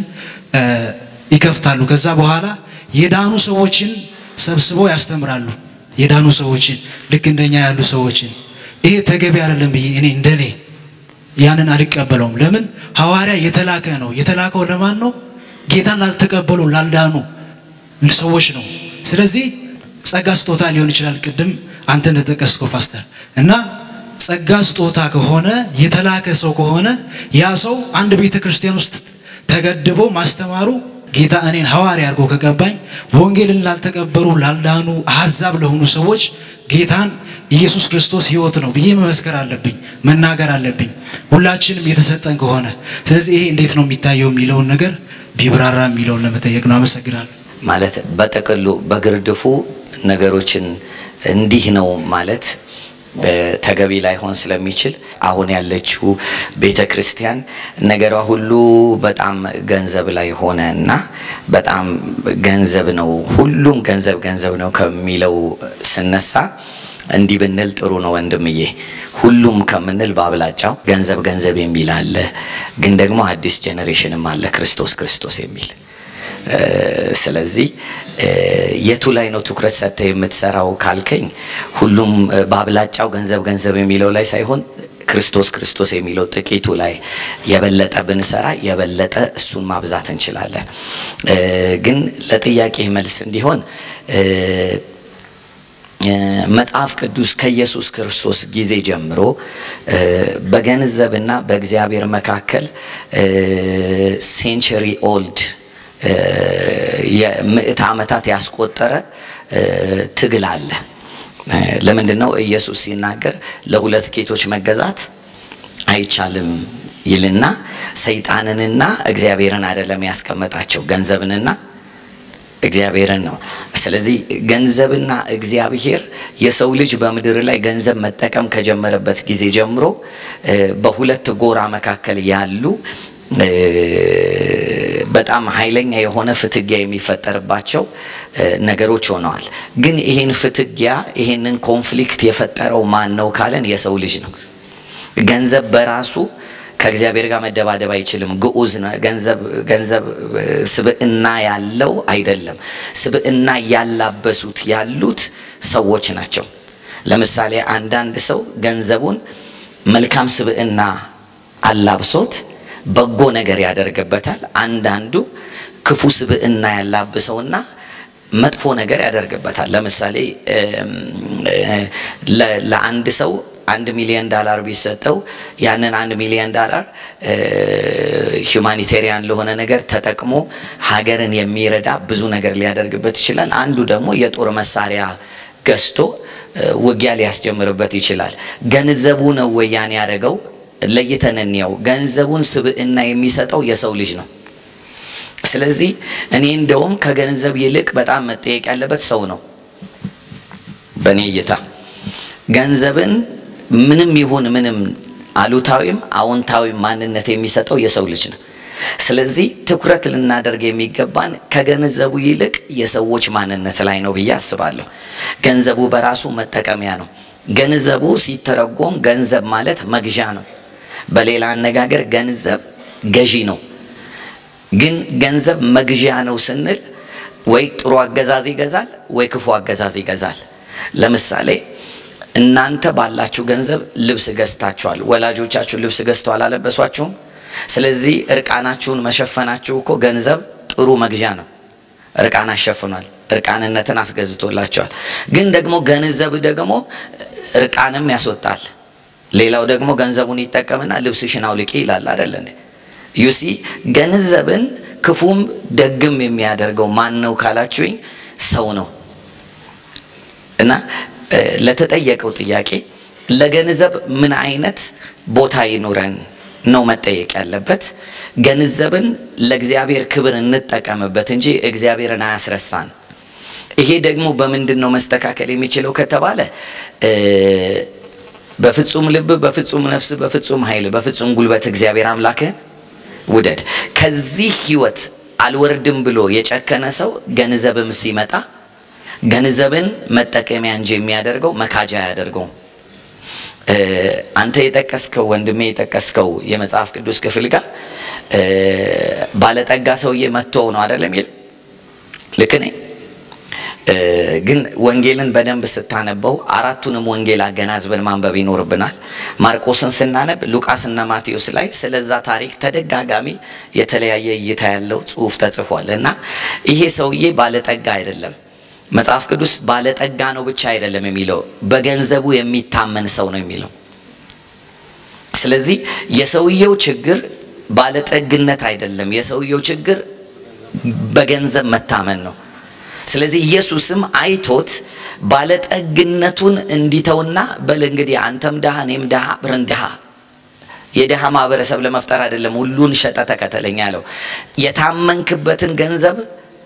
ይከፍታሉ ከዛ በኋላ የዳኑ ሰዎችን ሰብስበው ያስተምራሉ የዳኑ ሰዎችን ልክ እንደኛ ያሉ ሰዎችን ይሄ ተገቢ አይደለም ብዬ እኔ እንደኔ ያንን አልቀበለውም ለምን ሐዋርያ የተላከ ነው የተላከው ለማን ነው ጌታን ላልተቀበሉ ላልዳኑ ሰዎች ነው ስለዚህ ጸጋ ስጦታ ሊሆን ይችላል ቅድም አንተ እንደተቀስከው ፓስተር እና ጸጋ ስጦታ ከሆነ የተላከ ሰው ከሆነ ያ ሰው አንድ ቤተክርስቲያን ውስጥ ተገድቦ ማስተማሩ ጌታ እኔን ሐዋርያ አድርጎ ከቀባኝ ወንጌልን ላልተቀበሉ ላልዳኑ አሕዛብ ለሆኑ ሰዎች ጌታን ኢየሱስ ክርስቶስ ሕይወት ነው ብዬ መመስከር አለብኝ መናገር አለብኝ ሁላችንም የተሰጠን ከሆነ ስለዚህ ይሄ እንዴት ነው የሚታየው የሚለውን ነገር ቢብራራ የሚለውን ለመጠየቅ ነው አመሰግናለሁ ማለት በተቀሉ በግርድፉ ነገሮችን እንዲህ ነው ማለት ተገቢ ላይ ሆን ስለሚችል አሁን ያለችው ቤተክርስቲያን ነገሯ ሁሉ በጣም ገንዘብ ላይ ሆነና በጣም ገንዘብ ነው ሁሉም ገንዘብ ገንዘብ ነው ከሚለው ስነሳ እንዲህ ብንል ጥሩ ነው ወንድምዬ ሁሉም ከምንል ባብላጫው ገንዘብ ገንዘብ የሚል አለ ግን ደግሞ አዲስ ጄኔሬሽንም አለ ክርስቶስ ክርስቶስ የሚል ስለዚህ የቱ ላይ ነው ትኩረት ሰጥተህ የምትሰራው ካልከኝ ሁሉም ባብላጫው ገንዘብ ገንዘብ የሚለው ላይ ሳይሆን ክርስቶስ ክርስቶስ የሚለው ጥቂቱ ላይ የበለጠ ብንሰራ የበለጠ እሱን ማብዛት እንችላለን። ግን ለጥያቄ መልስ እንዲሆን መጽሐፍ ቅዱስ ከኢየሱስ ክርስቶስ ጊዜ ጀምሮ በገንዘብና በእግዚአብሔር መካከል ሴንቸሪ ኦልድ የምዕት ዓመታት ያስቆጠረ ትግል አለ። ለምንድነው ኢየሱስ ሲናገር ለሁለት ጌቶች መገዛት አይቻልም ይልና ሰይጣንንና እግዚአብሔርን አይደለም ያስቀመጣቸው ገንዘብንና እግዚአብሔርን ነው። ስለዚህ ገንዘብና እግዚአብሔር የሰው ልጅ በምድር ላይ ገንዘብ መጠቀም ከጀመረበት ጊዜ ጀምሮ በሁለት ጎራ መካከል ያሉ በጣም ኃይለኛ የሆነ ፍትጊያ የሚፈጠርባቸው ነገሮች ሆነዋል። ግን ይሄን ፍትጊያ ይሄንን ኮንፍሊክት የፈጠረው ማን ነው ካለን የሰው ልጅ ነው። ገንዘብ በራሱ ከእግዚአብሔር ጋር መደባደብ አይችልም። ግዑዝ ነው። ገንዘብ ገንዘብ ስብዕና ያለው አይደለም። ስብዕና ያላበሱት ያሉት ሰዎች ናቸው። ለምሳሌ አንዳንድ ሰው ገንዘቡን መልካም ስብዕና አላብሶት በጎ ነገር ያደርግበታል። አንዳንዱ ክፉ ስብዕና ያላብሰውና መጥፎ ነገር ያደርግበታል። ለምሳሌ ለአንድ ሰው አንድ ሚሊዮን ዶላር ቢሰጠው ያንን አንድ ሚሊዮን ዶላር ሁማኒቴሪያን ለሆነ ነገር ተጠቅሞ ሀገርን የሚረዳ ብዙ ነገር ሊያደርግበት ይችላል። አንዱ ደግሞ የጦር መሳሪያ ገዝቶ ውጊያ ሊያስጀምርበት ይችላል። ገንዘቡ ነው ወያን ያደረገው ለይተን እንየው። ገንዘቡን ስብዕና የሚሰጠው የሰው ልጅ ነው። ስለዚህ እኔ እንደውም ከገንዘብ ይልቅ በጣም መጠየቅ ያለበት ሰው ነው በእኔ እይታ። ገንዘብን ምንም ይሁን ምንም አሉታዊም አዎንታዊም ማንነት የሚሰጠው የሰው ልጅ ነው። ስለዚህ ትኩረት ልናደርግ የሚገባን ከገንዘቡ ይልቅ የሰዎች ማንነት ላይ ነው ብዬ አስባለሁ። ገንዘቡ በራሱ መጠቀሚያ ነው። ገንዘቡ ሲተረጎም ገንዘብ ማለት መግዣ ነው። በሌላ አነጋገር ገንዘብ ገዢ ነው። ግን ገንዘብ መግዣ ነው ስንል ወይ ጥሩ አገዛዝ ይገዛል ወይ ክፉ አገዛዝ ይገዛል። ለምሳሌ እናንተ ባላችሁ ገንዘብ ልብስ ገዝታችኋል። ወላጆቻችሁ ልብስ ገዝተዋል አለበሷችሁም። ስለዚህ እርቃናችሁን መሸፈናችሁ እኮ ገንዘብ ጥሩ መግዣ ነው። እርቃን አሸፍኗል። እርቃንነትን አስገዝቶላችኋል። ግን ደግሞ ገንዘብ ደግሞ እርቃንም ያስወጣል። ሌላው ደግሞ ገንዘቡን ይጠቀምና ልብስሽን አውልቂ ይላል አይደል እንዴ? ዩሲ ገንዘብን ክፉም ደግም የሚያደርገው ማን ነው ካላችሁኝ ሰው ነው። እና ለተጠየቀው ጥያቄ ለገንዘብ ምን አይነት ቦታ ይኖረን ነው መጠየቅ ያለበት። ገንዘብን ለእግዚአብሔር ክብር እንጠቀምበት እንጂ እግዚአብሔርን አያስረሳን። ይሄ ደግሞ በምንድነው መስተካከል የሚችለው ከተባለ በፍጹም ልብ በፍጹም ነፍስ በፍጹም ኃይል በፍጹም ጉልበት እግዚአብሔር አምላክህን ውደድ። ከዚህ ህይወት አልወርድም ብሎ የጨከነ ሰው ገንዘብም ሲመጣ ገንዘብን መጠቀሚያ እንጂ የሚያደርገው መካጃ ያደርገው። አንተ የጠቀስከው ወንድሜ የጠቀስከው የመጽሐፍ ቅዱስ ክፍል ጋር ባለጠጋ ሰውዬ መጥቶ ነው አይደለም ይል ልክ ነኝ። ግን ወንጌልን በደንብ ስታነበው አራቱንም ወንጌል አገናዝበን ማንበብ ይኖርብናል። ማርቆስን ስናነብ ሉቃስና ማቴዎስ ላይ ስለዛ ታሪክ ተደጋጋሚ የተለያየ እይታ ያለው ጽሑፍ ተጽፏል። እና ይሄ ሰውዬ ባለጠጋ አይደለም። መጽሐፍ ቅዱስ ባለጠጋ ነው ብቻ አይደለም የሚለው በገንዘቡ የሚታመን ሰው ነው የሚለው። ስለዚህ የሰውየው ችግር ባለጠግነት አይደለም፣ የሰውየው ችግር በገንዘብ መታመን ነው። ስለዚህ ኢየሱስም አይቶት ባለጠግነቱን እንዲተውና በል እንግዲህ አንተም ደሃ እኔም ደሃ አብረን ደሃ የደሃ ማህበረሰብ ለመፍጠር አይደለም ሁሉን ሸጠ ተከተለኝ ያለው። የታመንክበትን ገንዘብ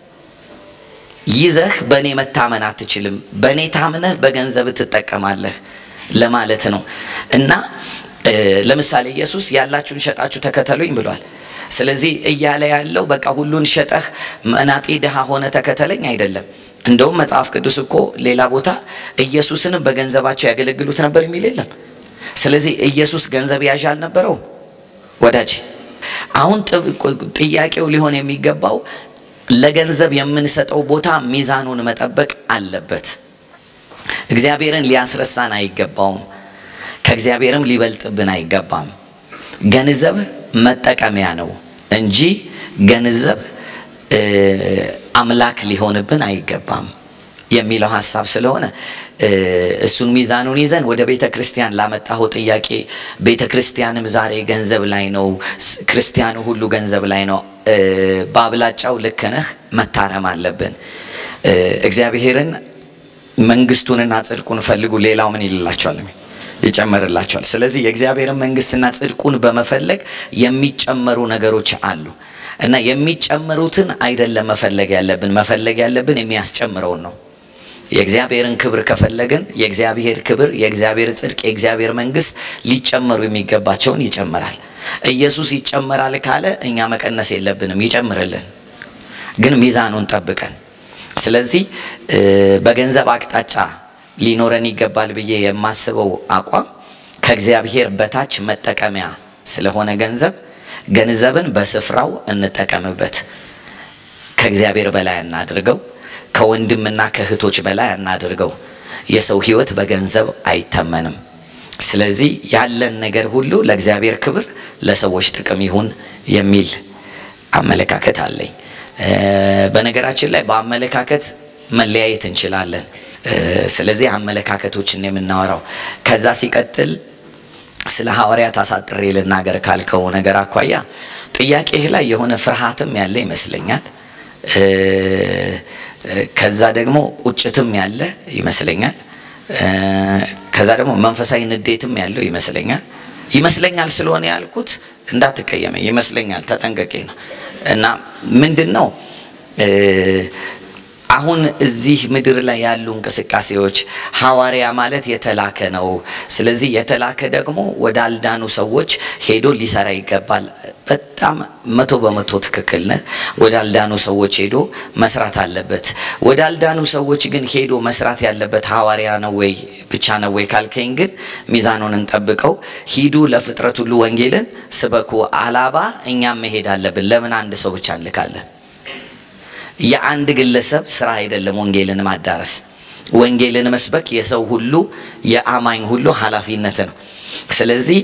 ይዘህ በኔ መታመን አትችልም፣ በኔ ታምነህ በገንዘብ ትጠቀማለህ ለማለት ነው። እና ለምሳሌ ኢየሱስ ያላችሁን ሸጣችሁ ተከተሉኝ ብሏል። ስለዚህ እያለ ያለው በቃ ሁሉን ሸጠህ መናጤ ደሃ ሆነ ተከተለኝ አይደለም። እንደውም መጽሐፍ ቅዱስ እኮ ሌላ ቦታ ኢየሱስን በገንዘባቸው ያገለግሉት ነበር የሚል የለም። ስለዚህ ኢየሱስ ገንዘብ ያዥ አልነበረው ወዳጅ። አሁን ጥያቄው ሊሆን የሚገባው ለገንዘብ የምንሰጠው ቦታ ሚዛኑን መጠበቅ አለበት። እግዚአብሔርን ሊያስረሳን አይገባውም። ከእግዚአብሔርም ሊበልጥብን አይገባም። ገንዘብ መጠቀሚያ ነው እንጂ ገንዘብ አምላክ ሊሆንብን አይገባም የሚለው ሐሳብ ስለሆነ እሱን ሚዛኑን ይዘን ወደ ቤተ ክርስቲያን ላመጣው ጥያቄ ቤተ ክርስቲያንም ዛሬ ገንዘብ ላይ ነው፣ ክርስቲያኑ ሁሉ ገንዘብ ላይ ነው። ባብላጫው ልክ ነህ፣ መታረም አለብን። እግዚአብሔርን መንግስቱንና ጽድቁን ፈልጉ፣ ሌላው ምን ይልላችኋል? ይጨመርላችኋል። ስለዚህ የእግዚአብሔርን መንግስትና ጽድቁን በመፈለግ የሚጨመሩ ነገሮች አሉ እና የሚጨመሩትን አይደለም መፈለግ ያለብን፣ መፈለግ ያለብን የሚያስጨምረውን ነው። የእግዚአብሔርን ክብር ከፈለግን የእግዚአብሔር ክብር፣ የእግዚአብሔር ጽድቅ፣ የእግዚአብሔር መንግስት ሊጨመሩ የሚገባቸውን ይጨምራል። ኢየሱስ ይጨምራል ካለ እኛ መቀነስ የለብንም፣ ይጨምርልን፣ ግን ሚዛኑን ጠብቀን። ስለዚህ በገንዘብ አቅጣጫ ሊኖረን ይገባል ብዬ የማስበው አቋም ከእግዚአብሔር በታች መጠቀሚያ ስለሆነ ገንዘብ ገንዘብን በስፍራው እንጠቀምበት። ከእግዚአብሔር በላይ እናድርገው፣ ከወንድምና ከእህቶች በላይ እናድርገው። የሰው ህይወት በገንዘብ አይተመንም። ስለዚህ ያለን ነገር ሁሉ ለእግዚአብሔር ክብር፣ ለሰዎች ጥቅም ይሁን የሚል አመለካከት አለኝ። በነገራችን ላይ በአመለካከት መለያየት እንችላለን። ስለዚህ አመለካከቶችን የምናወራው ከዛ ሲቀጥል ስለ ሐዋርያት አሳጥሬ ልናገር ካልከው ነገር አኳያ ጥያቄህ ላይ የሆነ ፍርሃትም ያለ ይመስለኛል። ከዛ ደግሞ ቁጭትም ያለ ይመስለኛል። ከዛ ደግሞ መንፈሳዊ ንዴትም ያለው ይመስለኛል። ይመስለኛል ስለሆነ ያልኩት እንዳትቀየመኝ፣ ይመስለኛል ተጠንቀቄ ነው። እና ምንድነው አሁን እዚህ ምድር ላይ ያሉ እንቅስቃሴዎች ሐዋርያ ማለት የተላከ ነው። ስለዚህ የተላከ ደግሞ ወደ አልዳኑ ሰዎች ሄዶ ሊሰራ ይገባል። በጣም መቶ በመቶ ትክክል ነህ። ወደ አልዳኑ ሰዎች ሄዶ መስራት አለበት። ወደ አልዳኑ ሰዎች ግን ሄዶ መስራት ያለበት ሐዋርያ ነው ወይ ብቻ ነው ወይ ካልከኝ ግን ሚዛኑን እንጠብቀው። ሂዱ ለፍጥረት ሁሉ ወንጌልን ስበኩ አላባ እኛም መሄድ አለብን። ለምን አንድ ሰው ብቻ እንልካለን? የአንድ ግለሰብ ስራ አይደለም ወንጌልን ማዳረስ። ወንጌልን መስበክ የሰው ሁሉ የአማኝ ሁሉ ኃላፊነት ነው። ስለዚህ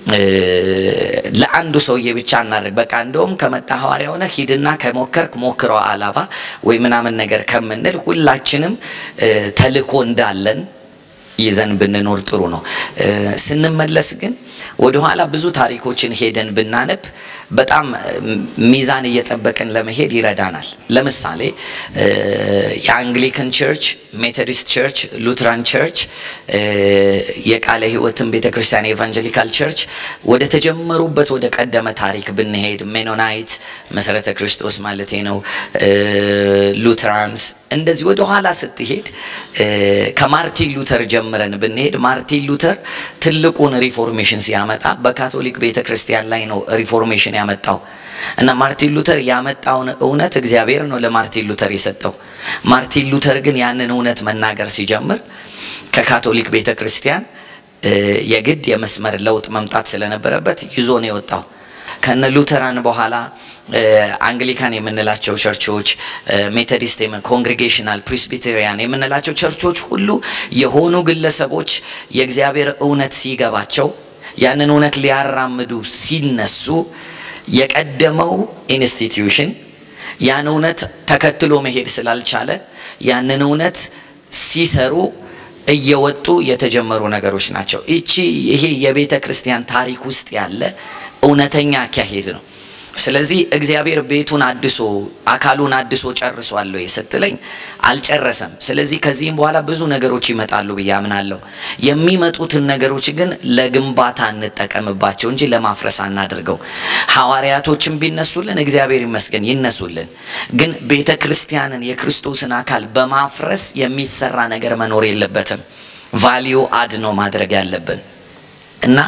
ለአንዱ ሰውዬ ብቻ እናድርግ። በቃ እንደውም ከመጣ ሐዋርያ ሆነ ሂድና ከሞከርክ ሞክረው አላባ ወይ ምናምን ነገር ከምንል ሁላችንም ተልእኮ እንዳለን ይዘን ብንኖር ጥሩ ነው። ስንመለስ ግን ወደ ኋላ ብዙ ታሪኮችን ሄደን ብናነብ በጣም ሚዛን እየጠበቀን ለመሄድ ይረዳናል። ለምሳሌ የአንግሊካን ቸርች፣ ሜቶዲስት ቸርች፣ ሉትራን ቸርች፣ የቃለ ሕይወትን ቤተክርስቲያን፣ ኤቫንጀሊካል ቸርች ወደ ተጀመሩበት ወደ ቀደመ ታሪክ ብንሄድ ሜኖናይት መሰረተ ክርስቶስ ማለት ነው፣ ሉትራንስ እንደዚህ ወደ ኋላ ስትሄድ ከማርቲን ሉተር ጀምረን ብንሄድ ማርቲን ሉተር ትልቁን ሪፎርሜሽን ሲያመጣ በካቶሊክ ቤተክርስቲያን ላይ ነው ሪፎርሜሽን ያመጣው። እና ማርቲን ሉተር ያመጣውን እውነት እግዚአብሔር ነው ለማርቲን ሉተር የሰጠው። ማርቲን ሉተር ግን ያንን እውነት መናገር ሲጀምር ከካቶሊክ ቤተክርስቲያን የግድ የመስመር ለውጥ መምጣት ስለነበረበት ይዞ ነው የወጣው። ከነ ሉተራን በኋላ አንግሊካን የምንላቸው ቸርቾች፣ ሜቶዲስት፣ ኮንግሪጌሽናል፣ ፕሬስቢቴሪያን የምንላቸው ቸርቾች ሁሉ የሆኑ ግለሰቦች የእግዚአብሔር እውነት ሲገባቸው ያንን እውነት ሊያራምዱ ሲነሱ የቀደመው ኢንስቲትዩሽን ያን እውነት ተከትሎ መሄድ ስላልቻለ ያንን እውነት ሲሰሩ እየወጡ የተጀመሩ ነገሮች ናቸው። እቺ ይሄ የቤተ ክርስቲያን ታሪክ ውስጥ ያለ እውነተኛ አካሄድ ነው። ስለዚህ እግዚአብሔር ቤቱን አድሶ አካሉን አድሶ ጨርሷል ወይ ስትለኝ አልጨረሰም። ስለዚህ ከዚህም በኋላ ብዙ ነገሮች ይመጣሉ ብያምናለሁ። የሚመጡትን ነገሮች ግን ለግንባታ እንጠቀምባቸው እንጂ ለማፍረስ አናድርገው። ሐዋርያቶችን ቢነሱልን እግዚአብሔር ይመስገን ይነሱልን። ግን ቤተክርስቲያንን የክርስቶስን አካል በማፍረስ የሚሰራ ነገር መኖር የለበትም። ቫልዩ አድ ነው ማድረግ ያለብን እና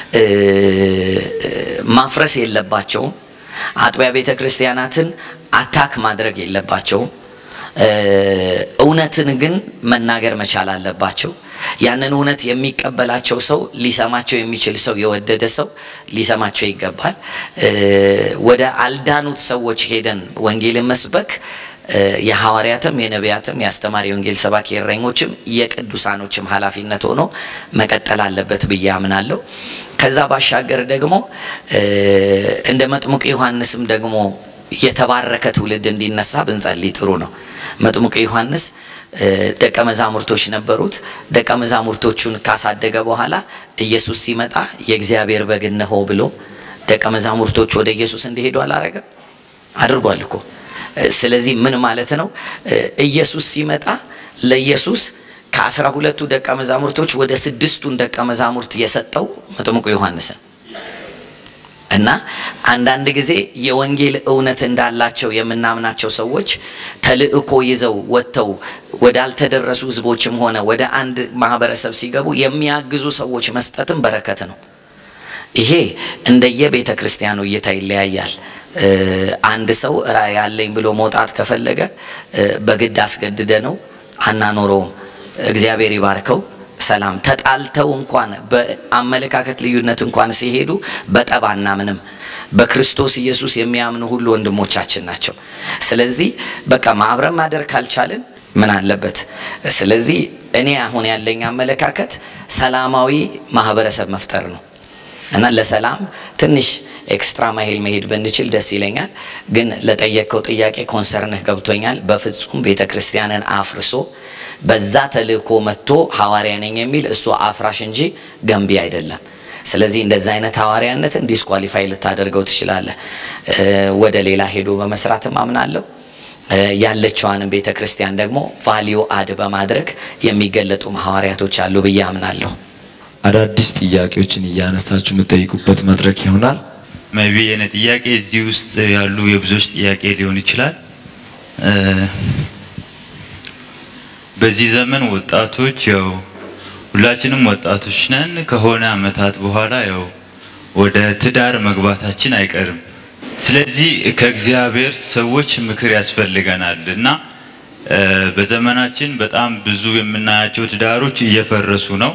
ማፍረስ የለባቸውም። አጥቢያ ቤተ ክርስቲያናትን አታክ ማድረግ የለባቸውም። እውነትን ግን መናገር መቻል አለባቸው። ያንን እውነት የሚቀበላቸው ሰው ሊሰማቸው የሚችል ሰው የወደደ ሰው ሊሰማቸው ይገባል። ወደ አልዳኑት ሰዎች ሄደን ወንጌልን መስበክ የሐዋርያትም የነቢያትም የአስተማሪ ወንጌል ሰባኪ እረኞችም የቅዱሳኖችም ኃላፊነት ሆኖ መቀጠል አለበት ብዬ አምናለሁ። ከዛ ባሻገር ደግሞ እንደ መጥምቁ ዮሐንስም ደግሞ የተባረከ ትውልድ እንዲነሳ ብንጸልይ ጥሩ ነው። መጥምቁ ዮሐንስ ደቀ መዛሙርቶች ነበሩት። ደቀ መዛሙርቶቹን ካሳደገ በኋላ ኢየሱስ ሲመጣ የእግዚአብሔር በግ ነሆ ብሎ ደቀ መዛሙርቶች ወደ ኢየሱስ እንዲሄዱ አላረገም? አድርጓል እኮ። ስለዚህ ምን ማለት ነው? ኢየሱስ ሲመጣ ለኢየሱስ ከአስራ ሁለቱ ደቀ መዛሙርቶች ወደ ስድስቱን ደቀ መዛሙርት የሰጠው መጥምቁ ዮሐንስ እና አንዳንድ ጊዜ የወንጌል እውነት እንዳላቸው የምናምናቸው ሰዎች ተልእኮ ይዘው ወጥተው ወዳልተደረሱ ህዝቦችም ሆነ ወደ አንድ ማህበረሰብ ሲገቡ የሚያግዙ ሰዎች መስጠትም በረከት ነው። ይሄ እንደየቤተ ክርስቲያኑ እይታ ይለያያል። አንድ ሰው ራእይ ያለኝ ብሎ መውጣት ከፈለገ በግድ አስገድደ ነው አናኖረውም። እግዚአብሔር ይባርከው። ሰላም ተጣልተው እንኳን በአመለካከት ልዩነት እንኳን ሲሄዱ በጠባና ምንም በክርስቶስ ኢየሱስ የሚያምኑ ሁሉ ወንድሞቻችን ናቸው። ስለዚህ በቃ ማብረን ማደር ካልቻለን ምን አለበት? ስለዚህ እኔ አሁን ያለኝ አመለካከት ሰላማዊ ማህበረሰብ መፍጠር ነው እና ለሰላም ትንሽ ኤክስትራ ማይል መሄድ ብንችል ደስ ይለኛል። ግን ለጠየቀው ጥያቄ ኮንሰርንህ ገብቶኛል። በፍጹም ቤተክርስቲያንን አፍርሶ በዛ ተልእኮ መጥቶ ሐዋርያ ነኝ የሚል እሱ አፍራሽ እንጂ ገንቢ አይደለም። ስለዚህ እንደዛ አይነት ሐዋርያነትን ዲስኳሊፋይ ልታደርገው ትችላለህ። ወደ ሌላ ሄዶ በመስራትም አምናለሁ። ያለችዋን ቤተክርስቲያን ደግሞ ቫልዩ አድ በማድረግ የሚገለጡ ሐዋርያቶች አሉ ብዬ አምናለሁ። አዳዲስ ጥያቄዎችን እያነሳችሁ የምትጠይቁበት መድረክ ይሆናል። ሜቢ የኔ ጥያቄ እዚህ ውስጥ ያሉ የብዙዎች ጥያቄ ሊሆን ይችላል። በዚህ ዘመን ወጣቶች ያው ሁላችንም ወጣቶች ነን። ከሆነ አመታት በኋላ ያው ወደ ትዳር መግባታችን አይቀርም። ስለዚህ ከእግዚአብሔር ሰዎች ምክር ያስፈልገናልና በዘመናችን በጣም ብዙ የምናያቸው ትዳሮች እየፈረሱ ነው።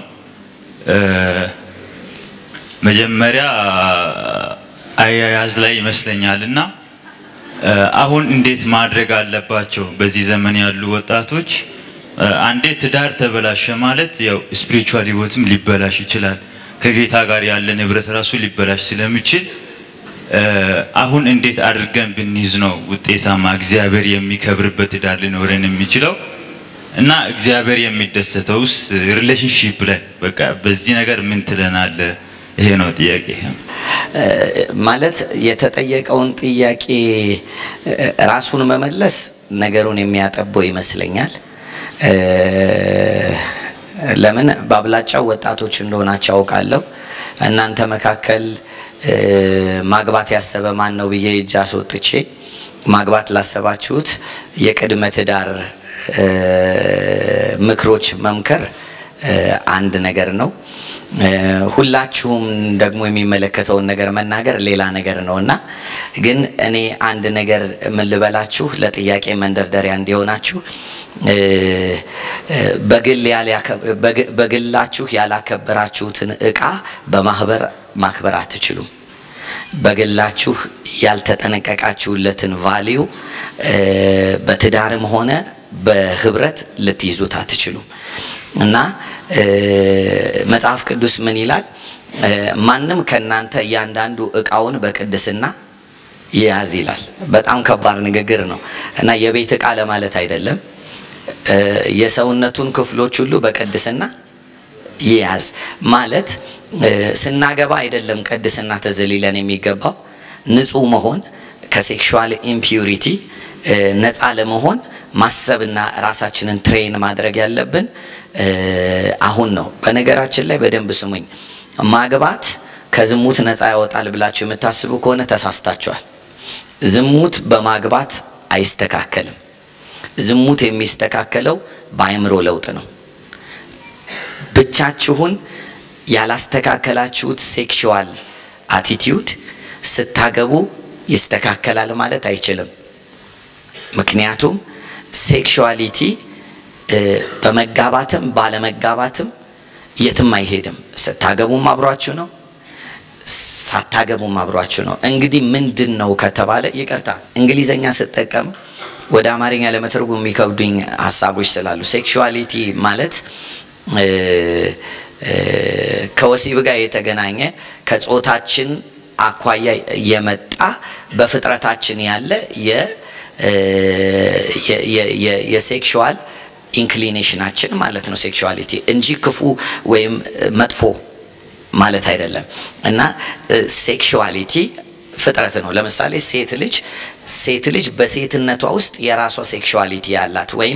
መጀመሪያ አያያዝ ላይ ይመስለኛልና አሁን እንዴት ማድረግ አለባቸው በዚህ ዘመን ያሉ ወጣቶች? አንዴ ትዳር ተበላሸ ማለት ያው ስፒሪቹዋል ህይወትም ሊበላሽ ይችላል። ከጌታ ጋር ያለን ህብረት ራሱ ሊበላሽ ስለሚችል አሁን እንዴት አድርገን ብንይዝ ነው ውጤታማ እግዚአብሔር የሚከብርበት ትዳር ሊኖረን የሚችለው እና እግዚአብሔር የሚደሰተውስ ሪሌሽንሺፕ ላይ በቃ በዚህ ነገር ምን ትለናል? ይሄ ነው ጥያቄ። ማለት የተጠየቀውን ጥያቄ ራሱን መመለስ ነገሩን የሚያጠበው ይመስለኛል። ለምን ባብላጫው ወጣቶች እንደሆናቸው አውቃለሁ። እናንተ መካከል ማግባት ያሰበ ማን ነው ብዬ እጅ አስወጥቼ ማግባት ላሰባችሁት የቅድመ ትዳር ምክሮች መምከር አንድ ነገር ነው። ሁላችሁም ደግሞ የሚመለከተውን ነገር መናገር ሌላ ነገር ነውና ግን እኔ አንድ ነገር ምን ልበላችሁ ለጥያቄ መንደርደሪያ እንዲሆናችሁ በግል ያለ በግላችሁ ያላከበራችሁትን ዕቃ በማህበር ማክበር አትችሉም። በግላችሁ ያልተጠነቀቃችሁለትን ቫልዩ በትዳርም ሆነ በህብረት ልትይዙት አትችሉም እና መጽሐፍ ቅዱስ ምን ይላል? ማንም ከናንተ ያንዳንዱ ዕቃውን በቅድስና ይያዝ ይላል። በጣም ከባድ ንግግር ነው እና የቤት ዕቃ ለማለት አይደለም። የሰውነቱን ክፍሎች ሁሉ በቅድስና ይያዝ ማለት ስናገባ አይደለም ቅድስና ተዘሊለን የሚገባው ንጹህ መሆን ከሴክሹዋል ኢምፒዩሪቲ ነፃ ለመሆን ማሰብና ራሳችንን ትሬን ማድረግ ያለብን አሁን ነው። በነገራችን ላይ በደንብ ስሙኝ። ማግባት ከዝሙት ነፃ ያወጣል ብላችሁ የምታስቡ ከሆነ ተሳስታችኋል። ዝሙት በማግባት አይስተካከልም። ዝሙት የሚስተካከለው በአእምሮ ለውጥ ነው። ብቻችሁን ያላስተካከላችሁት ሴክሹዋል አቲቲዩድ ስታገቡ ይስተካከላል ማለት አይችልም። ምክንያቱም ሴክሹዋሊቲ በመጋባትም ባለመጋባትም የትም አይሄድም። ስታገቡም አብሯችሁ ነው፣ ሳታገቡም አብሯችሁ ነው። እንግዲህ ምንድነው ከተባለ ይቅርታ እንግሊዘኛ ስጠቀም ወደ አማርኛ ለመተርጎም የሚከብዱኝ ሐሳቦች ስላሉ ሴክሹዋሊቲ ማለት ከወሲብ ጋር የተገናኘ ከጾታችን አኳያ የመጣ በፍጥረታችን ያለ የ የሴክሹዋል ኢንክሊኔሽናችን ማለት ነው ሴክሹዋሊቲ እንጂ ክፉ ወይም መጥፎ ማለት አይደለም። እና ሴክሹዋሊቲ ፍጥረት ነው። ለምሳሌ ሴት ልጅ ሴት ልጅ በሴትነቷ ውስጥ የራሷ ሴክሹዋሊቲ ያላት ወይም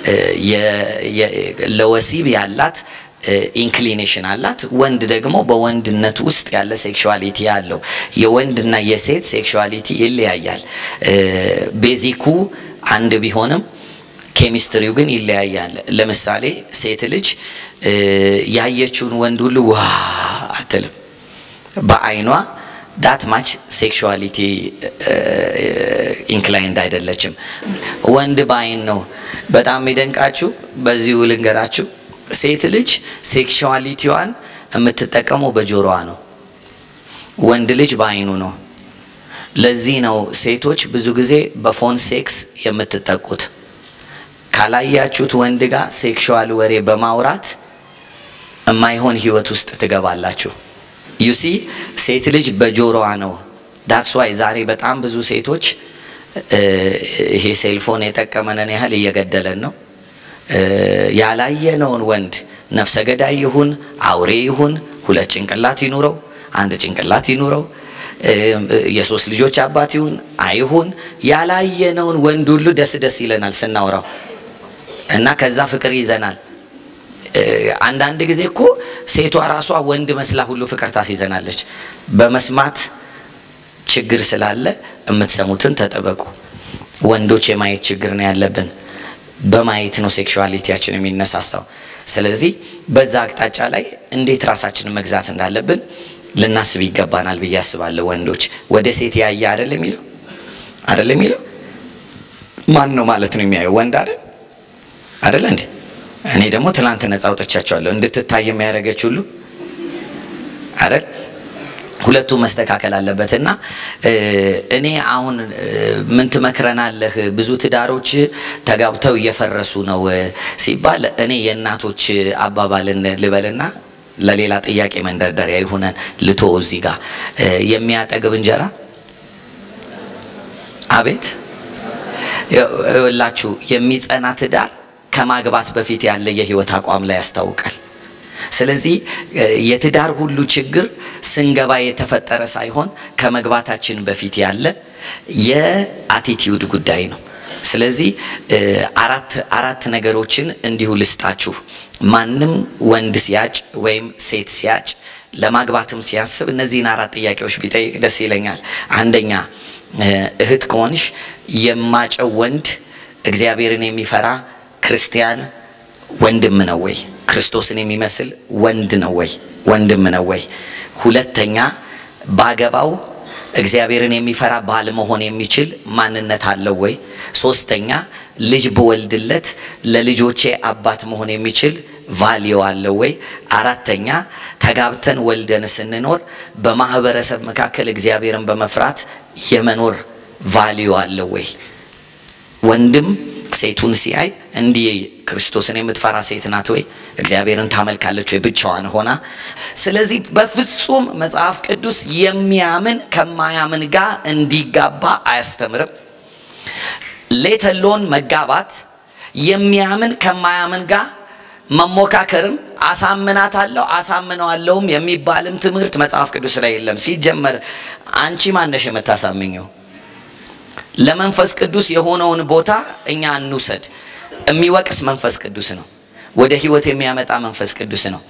ለወሲብ ያላት ኢንክሊኔሽን አላት። ወንድ ደግሞ በወንድነት ውስጥ ያለ ሴክሹዋሊቲ ያለው የወንድና የሴት ሴክሹዋሊቲ ይለያያል። ቤዚኩ አንድ ቢሆንም ኬሚስትሪው ግን ይለያያል። ለምሳሌ ሴት ልጅ ያየችውን ወንድ ሁሉ ዋ አትልም። በአይኗ ዳት ማች ሴክሹዋሊቲ ኢንክላይንድ አይደለችም። ወንድ በአይን ነው። በጣም ይደንቃችሁ በዚሁ ልንገራችሁ ሴት ልጅ ሴክሹዋሊቲዋን የምትጠቀመው በጆሮዋ ነው። ወንድ ልጅ በአይኑ ነው። ለዚህ ነው ሴቶች ብዙ ጊዜ በፎን ሴክስ የምትጠቁት። ካላያችሁት ወንድ ጋር ሴክሹዋል ወሬ በማውራት የማይሆን ህይወት ውስጥ ትገባላችሁ። ዩ ሲ ሴት ልጅ በጆሮዋ ነው። ዳትስ ዋይ ዛሬ በጣም ብዙ ሴቶች ይሄ ሴልፎን የጠቀመንን ያህል እየገደለን ነው። ያላየነውን ወንድ ነፍሰ ገዳይ ይሁን አውሬ ይሁን ሁለት ጭንቅላት ይኑረው አንድ ጭንቅላት ይኑረው የሶስት ልጆች አባት ይሁን አይሁን ያላየነውን ወንድ ሁሉ ደስ ደስ ይለናል ስናወራው እና ከዛ ፍቅር ይዘናል። አንዳንድ ጊዜ እኮ ሴቷ ራሷ ወንድ መስላ ሁሉ ፍቅር ታስይዘናለች። በመስማት ችግር ስላለ የምትሰሙትን ተጠበቁ። ወንዶች የማየት ችግር ነው ያለብን። በማየት ነው ሴክሹዋሊቲያችን የሚነሳሳው። ስለዚህ በዛ አቅጣጫ ላይ እንዴት ራሳችንን መግዛት እንዳለብን ልናስብ ይገባናል ብዬ አስባለሁ። ወንዶች ወደ ሴት ያየ አይደለም የሚለው አይደለም የሚለው ማን ነው ማለት ነው የሚያየው? ወንድ አይደል አይደል እንዴ? እኔ ደግሞ ትላንት ነፃ አውጥቻቸዋለሁ እንድትታይ የሚያደርገች ሁሉ አይደል? ሁለቱ መስተካከል አለበትና እኔ አሁን ምን ትመክረናለህ? ብዙ ትዳሮች ተጋብተው እየፈረሱ ነው ሲባል እኔ የእናቶች አባባልን ልበልና ለሌላ ጥያቄ መንደርደሪያ ይሆናል ልቶ እዚህ ጋር የሚያጠግብ እንጀራ አቤት ይላችሁ የሚጸና ትዳር ከማግባት በፊት ያለ የህይወት አቋም ላይ ያስታውቃል። ስለዚህ የትዳር ሁሉ ችግር ስንገባ የተፈጠረ ሳይሆን ከመግባታችን በፊት ያለ የአቲቲዩድ ጉዳይ ነው። ስለዚህ አራት አራት ነገሮችን እንዲሁ ልስጣችሁ። ማንም ወንድ ሲያጭ ወይም ሴት ሲያጭ ለማግባትም ሲያስብ እነዚህን አራት ጥያቄዎች ቢጠይቅ ደስ ይለኛል። አንደኛ እህት ከሆንሽ የማጨው ወንድ እግዚአብሔርን የሚፈራ ክርስቲያን ወንድም ነው ወይ? ክርስቶስን የሚመስል ወንድ ነው ወይ? ወንድም ነው ወይ? ሁለተኛ ባገባው እግዚአብሔርን የሚፈራ ባል መሆን የሚችል ማንነት አለው ወይ? ሶስተኛ ልጅ በወልድለት ለልጆቼ አባት መሆን የሚችል ቫልዩ አለው ወይ? አራተኛ ተጋብተን ወልደን ስንኖር በማህበረሰብ መካከል እግዚአብሔርን በመፍራት የመኖር ቫልዩ አለው ወይ? ወንድም ሴቱን ሲያይ እንዲህ ክርስቶስን የምትፈራ ሴት ናት ወይ? እግዚአብሔርን ታመልካለች ወይ ብቻዋን ሆና? ስለዚህ በፍጹም መጽሐፍ ቅዱስ የሚያምን ከማያምን ጋር እንዲጋባ አያስተምርም። ሌተሎን መጋባት የሚያምን ከማያምን ጋር መሞካከርም አሳምናታለሁ አሳምነዋለሁም የሚባልም ትምህርት መጽሐፍ ቅዱስ ላይ የለም። ሲጀመር አንቺ ማነሽ የምታሳምኘው? ለመንፈስ ቅዱስ የሆነውን ቦታ እኛ እንውሰድ። የሚወቅስ መንፈስ ቅዱስ ነው። ወደ ህይወት የሚያመጣ መንፈስ ቅዱስ ነው።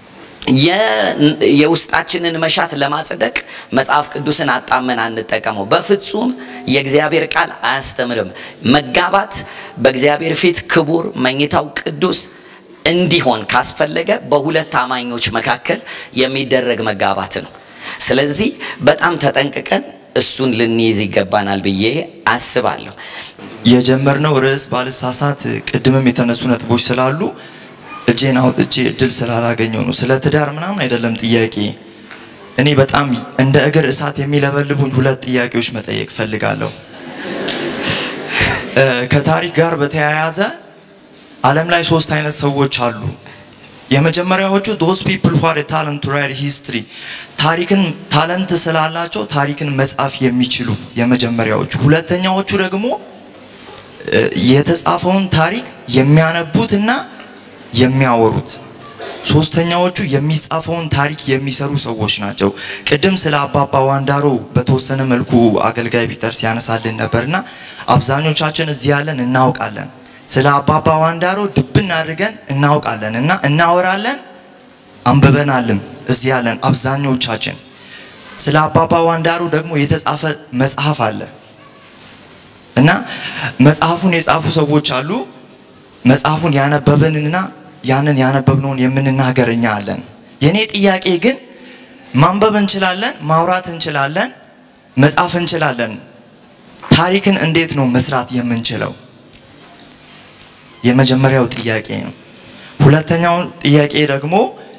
የውስጣችንን መሻት ለማጽደቅ መጽሐፍ ቅዱስን አጣመን አንጠቀመው። በፍጹም የእግዚአብሔር ቃል አያስተምርም። መጋባት በእግዚአብሔር ፊት ክቡር መኝታው ቅዱስ እንዲሆን ካስፈለገ በሁለት አማኞች መካከል የሚደረግ መጋባት ነው። ስለዚህ በጣም ተጠንቅቀን እሱን ልንይዝ ይገባናል ብዬ አስባለሁ። የጀመርነው ርዕስ ባልሳሳት ቅድምም የተነሱ ነጥቦች ስላሉ እጄን አውጥቼ እድል ስላላገኘው ነው። ስለ ትዳር ምናምን አይደለም ጥያቄ። እኔ በጣም እንደ እግር እሳት የሚለበልቡኝ ሁለት ጥያቄዎች መጠየቅ ፈልጋለሁ። ከታሪክ ጋር በተያያዘ ዓለም ላይ ሶስት አይነት ሰዎች አሉ። የመጀመሪያዎቹ those people who are a talent to write history ታሪክን ታለንት ስላላቸው ታሪክን መጻፍ የሚችሉ የመጀመሪያዎቹ። ሁለተኛዎቹ ደግሞ የተጻፈውን ታሪክ የሚያነቡትና የሚያወሩት። ሶስተኛዎቹ የሚጻፈውን ታሪክ የሚሰሩ ሰዎች ናቸው። ቅድም ስለ አባባ ዋንዳሮ በተወሰነ መልኩ አገልጋይ ፒተር ሲያነሳልን ነበርና አብዛኞቻችን እዚህ ያለን እናውቃለን። ስለ አባባ ዋንዳሮ ድብን አድርገን እናውቃለንና እናወራለን፣ አንብበናልም እዚህ ያለን አብዛኞቻችን። ስለ አባባ ዋንዳሮ ደግሞ የተጻፈ መጽሐፍ አለ እና መጽሐፉን የጻፉ ሰዎች አሉ። መጽሐፉን ያነበብንና ያንን ያነበብነውን የምንናገርኛ አለን። የኔ ጥያቄ ግን ማንበብ እንችላለን፣ ማውራት እንችላለን፣ መጻፍ እንችላለን። ታሪክን እንዴት ነው መስራት የምንችለው? የመጀመሪያው ጥያቄ ነው። ሁለተኛው ጥያቄ ደግሞ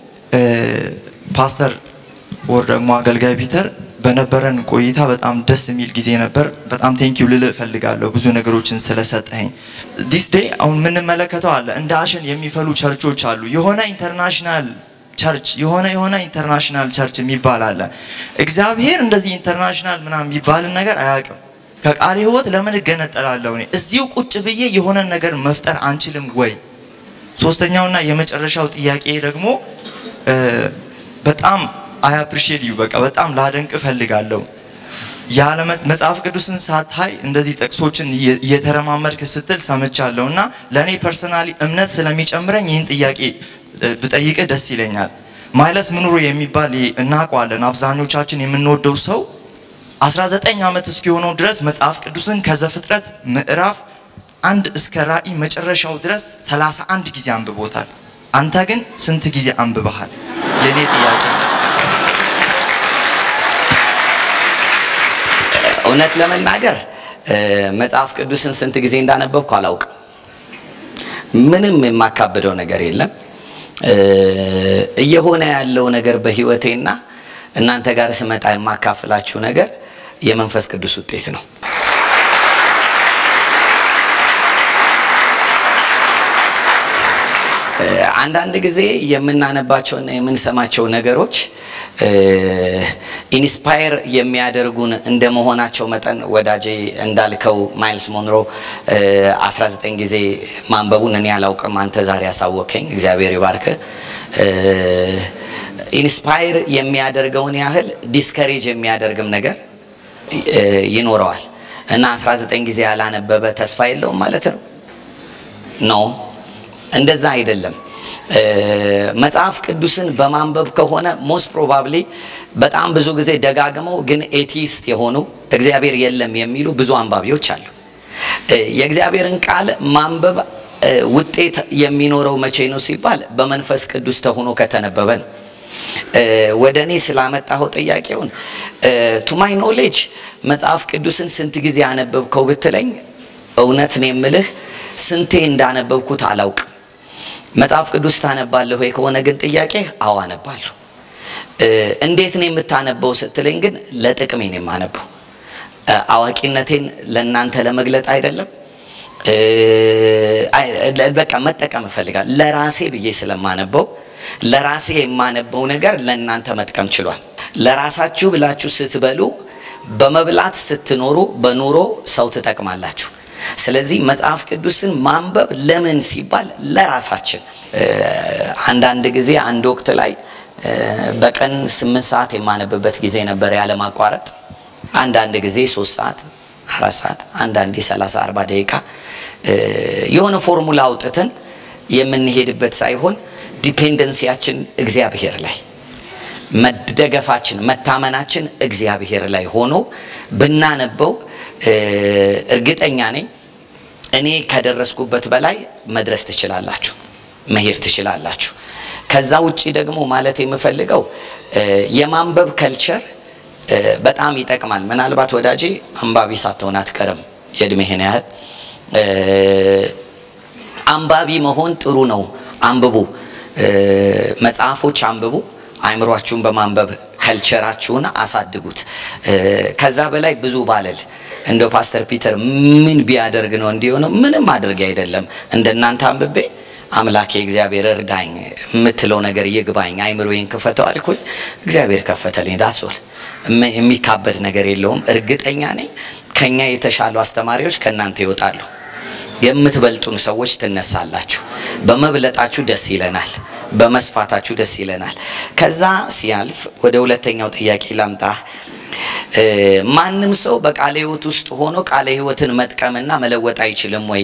ፓስተር ወር ደግሞ አገልጋይ ፒተር በነበረን ቆይታ በጣም ደስ የሚል ጊዜ ነበር። በጣም ቴንክ ዩ ልልህ ፈልጋለሁ ብዙ ነገሮችን ስለሰጠኝ። this day አሁን ምን መለከተው አለ እንደ አሸን የሚፈሉ ቸርቾች አሉ። የሆነ ኢንተርናሽናል ቸርች የሆነ የሆነ ኢንተርናሽናል ቸርች የሚባል አለ። እግዚአብሔር እንደዚህ ኢንተርናሽናል ምናምን የሚባል ነገር አያውቅም። ከቃል ህይወት ለምን ገነጠላለሁ? እኔ እዚሁ ቁጭ ብዬ የሆነ ነገር መፍጠር አንችልም ወይ? ሶስተኛውና የመጨረሻው ጥያቄ ደግሞ በጣም I appreciate you በቃ በጣም ላደንቅ ፈልጋለሁ። ያለ መጽሐፍ ቅዱስን ሳታይ እንደዚህ ጥቅሶችን እየተረማመድክ ስትል ሰምቻለሁና ለኔ ፐርሰናሊ እምነት ስለሚጨምረኝ ይህን ጥያቄ ብጠይቅ ደስ ይለኛል። ማይለስ ምኑሮ የሚባል እናውቀዋለን አብዛኞቻችን የምንወደው ሰው አስራ ዘጠኝ አመት እስኪሆነው ድረስ መጽሐፍ ቅዱስን ከዘፍጥረት ምዕራፍ አንድ እስከ ራእይ መጨረሻው ድረስ ሰላሳ አንድ ጊዜ አንብቦታል። አንተ ግን ስንት ጊዜ አንብበሃል? የኔ ጥያቄ እውነት ለመናገር መጽሐፍ ቅዱስን ስንት ጊዜ እንዳነበብኩ አላውቅም። ምንም የማካበደው ነገር የለም። እየሆነ ያለው ነገር በህይወቴና እናንተ ጋር ስመጣ የማካፍላችሁ ነገር የመንፈስ ቅዱስ ውጤት ነው። አንዳንድ ጊዜ የምናነባቸውና የምንሰማቸው ነገሮች ኢንስፓየር የሚያደርጉን እንደመሆናቸው መጠን ወዳጄ እንዳልከው ማይልስ ሞንሮ አስራ ዘጠኝ ጊዜ ማንበቡን እኔ አላውቅም። አንተ ዛሬ ያሳወከኝ እግዚአብሔር ይባርክ። ኢንስፓየር የሚያደርገውን ያህል ዲስከሬጅ የሚያደርግም ነገር ይኖረዋል እና አስራ ዘጠኝ ጊዜ ያላነበበ ተስፋ የለውም ማለት ነው? ኖ እንደዛ አይደለም። መጽሐፍ ቅዱስን በማንበብ ከሆነ ሞስት ፕሮባብሊ በጣም ብዙ ጊዜ ደጋግመው ግን ኤቲስት የሆኑ እግዚአብሔር የለም የሚሉ ብዙ አንባቢዎች አሉ። የእግዚአብሔርን ቃል ማንበብ ውጤት የሚኖረው መቼ ነው ሲባል በመንፈስ ቅዱስ ተሆኖ ከተነበበ ነው። ወደኔ ስላመጣው ጥያቄውን ቱ ማይ ኖሌጅ መጽሐፍ ቅዱስን ስንት ጊዜ አነበብከው ብትለኝ እውነት ነው የምልህ ስንቴ እንዳነበብኩት አላውቅም። መጽሐፍ ቅዱስ ታነባለህ ወይ ከሆነ ግን ጥያቄ አዎ አነባለሁ። እንዴት ነው የምታነበው ስትለኝ ግን ለጥቅሜ ነው የማነበው። አዋቂነቴን ለእናንተ ለመግለጥ አይደለም። በቃ መጠቀም እፈልጋለሁ ለራሴ ብዬ ስለማነበው ለራሴ የማነበው ነገር ለእናንተ መጥቀም ችሏል። ለራሳችሁ ብላችሁ ስትበሉ በመብላት ስትኖሩ በኑሮ ሰው ትጠቅማላችሁ። ስለዚህ መጽሐፍ ቅዱስን ማንበብ ለምን ሲባል ለራሳችን። አንዳንድ ጊዜ አንድ ወቅት ላይ በቀን ስምንት ሰዓት የማነብበት ጊዜ ነበር ያለ ማቋረጥ። አንዳንድ ጊዜ ሶስት ሰዓት አራት ሰዓት አንዳንዴ ሰላሳ አርባ ደቂቃ የሆነ ፎርሙላ አውጥተን የምንሄድበት ሳይሆን ዲፔንደንሲያችን እግዚአብሔር ላይ መደገፋችን መታመናችን እግዚአብሔር ላይ ሆኖ ብናነበው እርግጠኛ ነኝ እኔ ከደረስኩበት በላይ መድረስ ትችላላችሁ፣ መሄድ ትችላላችሁ። ከዛ ውጪ ደግሞ ማለት የምፈልገው የማንበብ ከልቸር በጣም ይጠቅማል ምናልባት ወዳጄ አንባቢ ሳትሆን አትቀርም የእድሜህን ያህል አንባቢ መሆን ጥሩ ነው አንብቡ መጽሐፎች አንብቡ አይምሮአችሁን በማንበብ ከልቸራችሁን አሳድጉት ከዛ በላይ ብዙ ባለል እንደው ፓስተር ፒተር ምን ቢያደርግ ነው እንዲሆነው ምንም ማድረግ አይደለም እንደናንተ አንብቤ አምላኬ እግዚአብሔር እርዳኝ ምትለው ነገር ይግባኝ አይምሮዬን ከፈተው አልኩኝ እግዚአብሔር ከፈተልኝ ዳትሶል የሚካበድ ነገር የለውም እርግጠኛ ነኝ ከኛ የተሻሉ አስተማሪዎች ከናንተ ይወጣሉ የምትበልጡን ሰዎች ትነሳላችሁ በመብለጣችሁ ደስ ይለናል በመስፋታችሁ ደስ ይለናል ከዛ ሲያልፍ ወደ ሁለተኛው ጥያቄ ላምጣ ማንንም ሰው በቃለ ህይወት ውስጥ ሆኖ ቃለ ህይወትን መጥቀምና መለወጥ አይችልም ወይ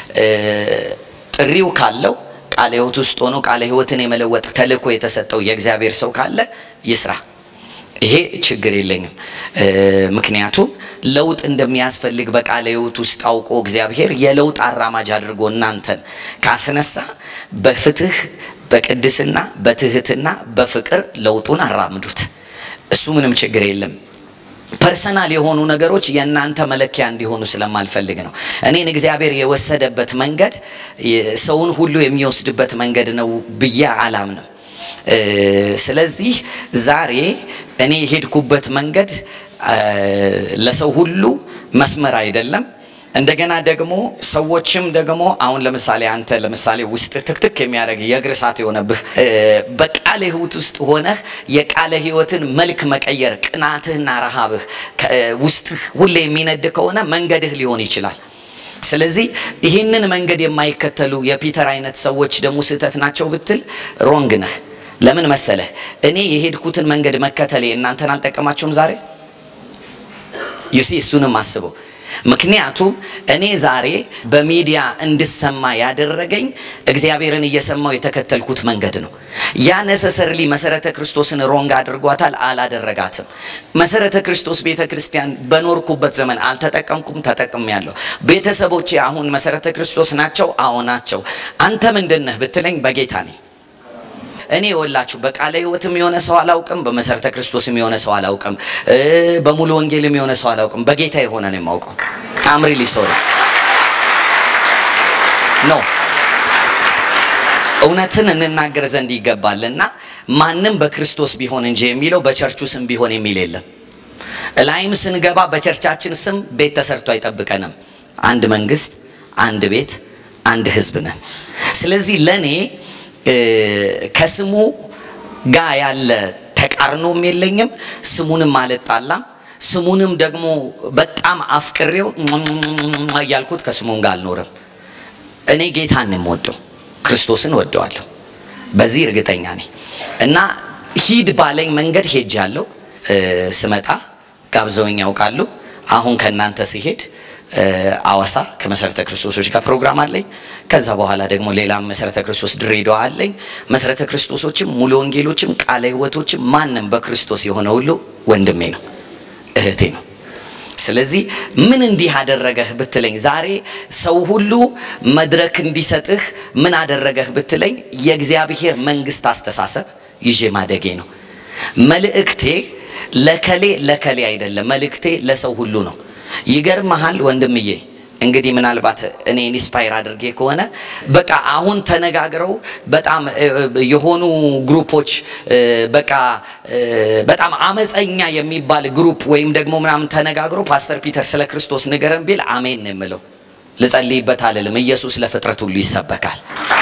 ጥሪው ካለው ቃለ ህይወት ውስጥ ሆኖ ቃለ ህይወትን የመለወጥ ተልእኮ የተሰጠው የእግዚአብሔር ሰው ካለ ይስራ ይሄ ችግር የለኝም ምክንያቱም ለውጥ እንደሚያስፈልግ በቃለ ህይወት ውስጥ አውቆ እግዚአብሔር የለውጥ አራማጅ አድርጎ እናንተን ካስነሳ በፍትህ በቅድስና በትህትና በፍቅር ለውጡን አራምዱት እሱ ምንም ችግር የለም ፐርሰናል የሆኑ ነገሮች የናንተ መለኪያ እንዲሆኑ ስለማልፈልግ ነው እኔን እግዚአብሔር የወሰደበት መንገድ ሰውን ሁሉ የሚወስድበት መንገድ ነው ብዬ አላምንም ስለዚህ ዛሬ እኔ ሄድኩበት መንገድ ለሰው ሁሉ መስመር አይደለም እንደገና ደግሞ ሰዎችም ደግሞ አሁን ለምሳሌ አንተ ለምሳሌ ውስጥ ትክትክ የሚያደርግ የግርሳት የሆነብህ በቃለ ህይወት ውስጥ ሆነ የቃለ ህይወትን መልክ መቀየር ቅናትህና ረሃብህ ውስጥ ሁሌ የሚነድ ከሆነ መንገድህ ሊሆን ይችላል ስለዚህ ይሄንን መንገድ የማይከተሉ የፒተር አይነት ሰዎች ደግሞ ስህተት ናቸው ብትል ሮንግ ነህ ለምን መሰለህ እኔ የሄድኩትን መንገድ መከተሌ እናንተን አልጠቀማችሁም ዛሬ ዩሲ እሱንም አስበው ምክንያቱም እኔ ዛሬ በሚዲያ እንድሰማ ያደረገኝ እግዚአብሔርን እየሰማው የተከተልኩት መንገድ ነው ያ ነሰሰርሊ መሰረተ ክርስቶስን ሮንግ አድርጓታል አላደረጋትም መሰረተ ክርስቶስ ቤተክርስቲያን በኖርኩበት ዘመን አልተጠቀምኩም ተጠቅሜያለሁ ቤተሰቦቼ አሁን መሰረተ ክርስቶስ ናቸው አዎ ናቸው አንተ ምንድነህ ብትለኝ በጌታ ነኝ እኔ ወላችሁ በቃለ ህይወትም የሆነ ሰው አላውቅም በመሰረተ ክርስቶስም የሆነ ሰው አላውቅም በሙሉ ወንጌልም የሆነ ሰው አላውቅም በጌታ የሆነ ነው የማውቀው አምሪ ሊሶሪ ኖ እውነትን እንናገር ዘንድ ይገባልና ማንንም በክርስቶስ ቢሆን እንጂ የሚለው በቸርቹ ስም ቢሆን የሚል የለም ላይም ስንገባ በቸርቻችን ስም ቤት ተሰርቶ አይጠብቀንም አንድ መንግስት አንድ ቤት አንድ ህዝብ ነን ስለዚህ ለኔ ከስሙ ጋር ያለ ተቃርኖም የለኝም ስሙንም አልጣላም ስሙንም ደግሞ በጣም አፍቅሬው ያልኩት ከስሙም ጋር አልኖርም እኔ ጌታን ነው የምወደው ክርስቶስን ወደዋለሁ በዚህ እርግጠኛ ነኝ እና ሂድ ባለኝ መንገድ ሄጃለሁ ስመጣ ጋብዘውኝ ያውቃሉ አሁን ከናንተ ሲሄድ አዋሳ ከመሰረተ ክርስቶሶች ጋር ፕሮግራም አለኝ ከዛ በኋላ ደግሞ ሌላ መሰረተ ክርስቶስ ድሬዳዋ አለኝ መሰረተ ክርስቶሶችም ሙሉ ወንጌሎችም ቃለ ህይወቶችም ማንንም በክርስቶስ የሆነ ሁሉ ወንድሜ ነው እህቴ ነው ስለዚህ ምን እንዲህ አደረገህ ብትለኝ ዛሬ ሰው ሁሉ መድረክ እንዲሰጥህ ምን አደረገህ ብትለኝ የእግዚአብሔር መንግስት አስተሳሰብ ይዤ ማደጌ ነው መልእክቴ ለከሌ ለከሌ አይደለም መልእክቴ ለሰው ሁሉ ነው ይገርምሃል ወንድምዬ እንግዲህ ምናልባት እኔ ኢንስፓየር አድርጌ ከሆነ በቃ አሁን ተነጋግረው በጣም የሆኑ ግሩፖች በቃ በጣም አመፀኛ የሚባል ግሩፕ ወይም ደግሞ ምናምን ተነጋግረው ፓስተር ፒተር ስለ ክርስቶስ ንገረን ቢል አሜን ነው የምለው ልጸልይበት አልልም ኢየሱስ ለፍጥረት ሁሉ ይሰበካል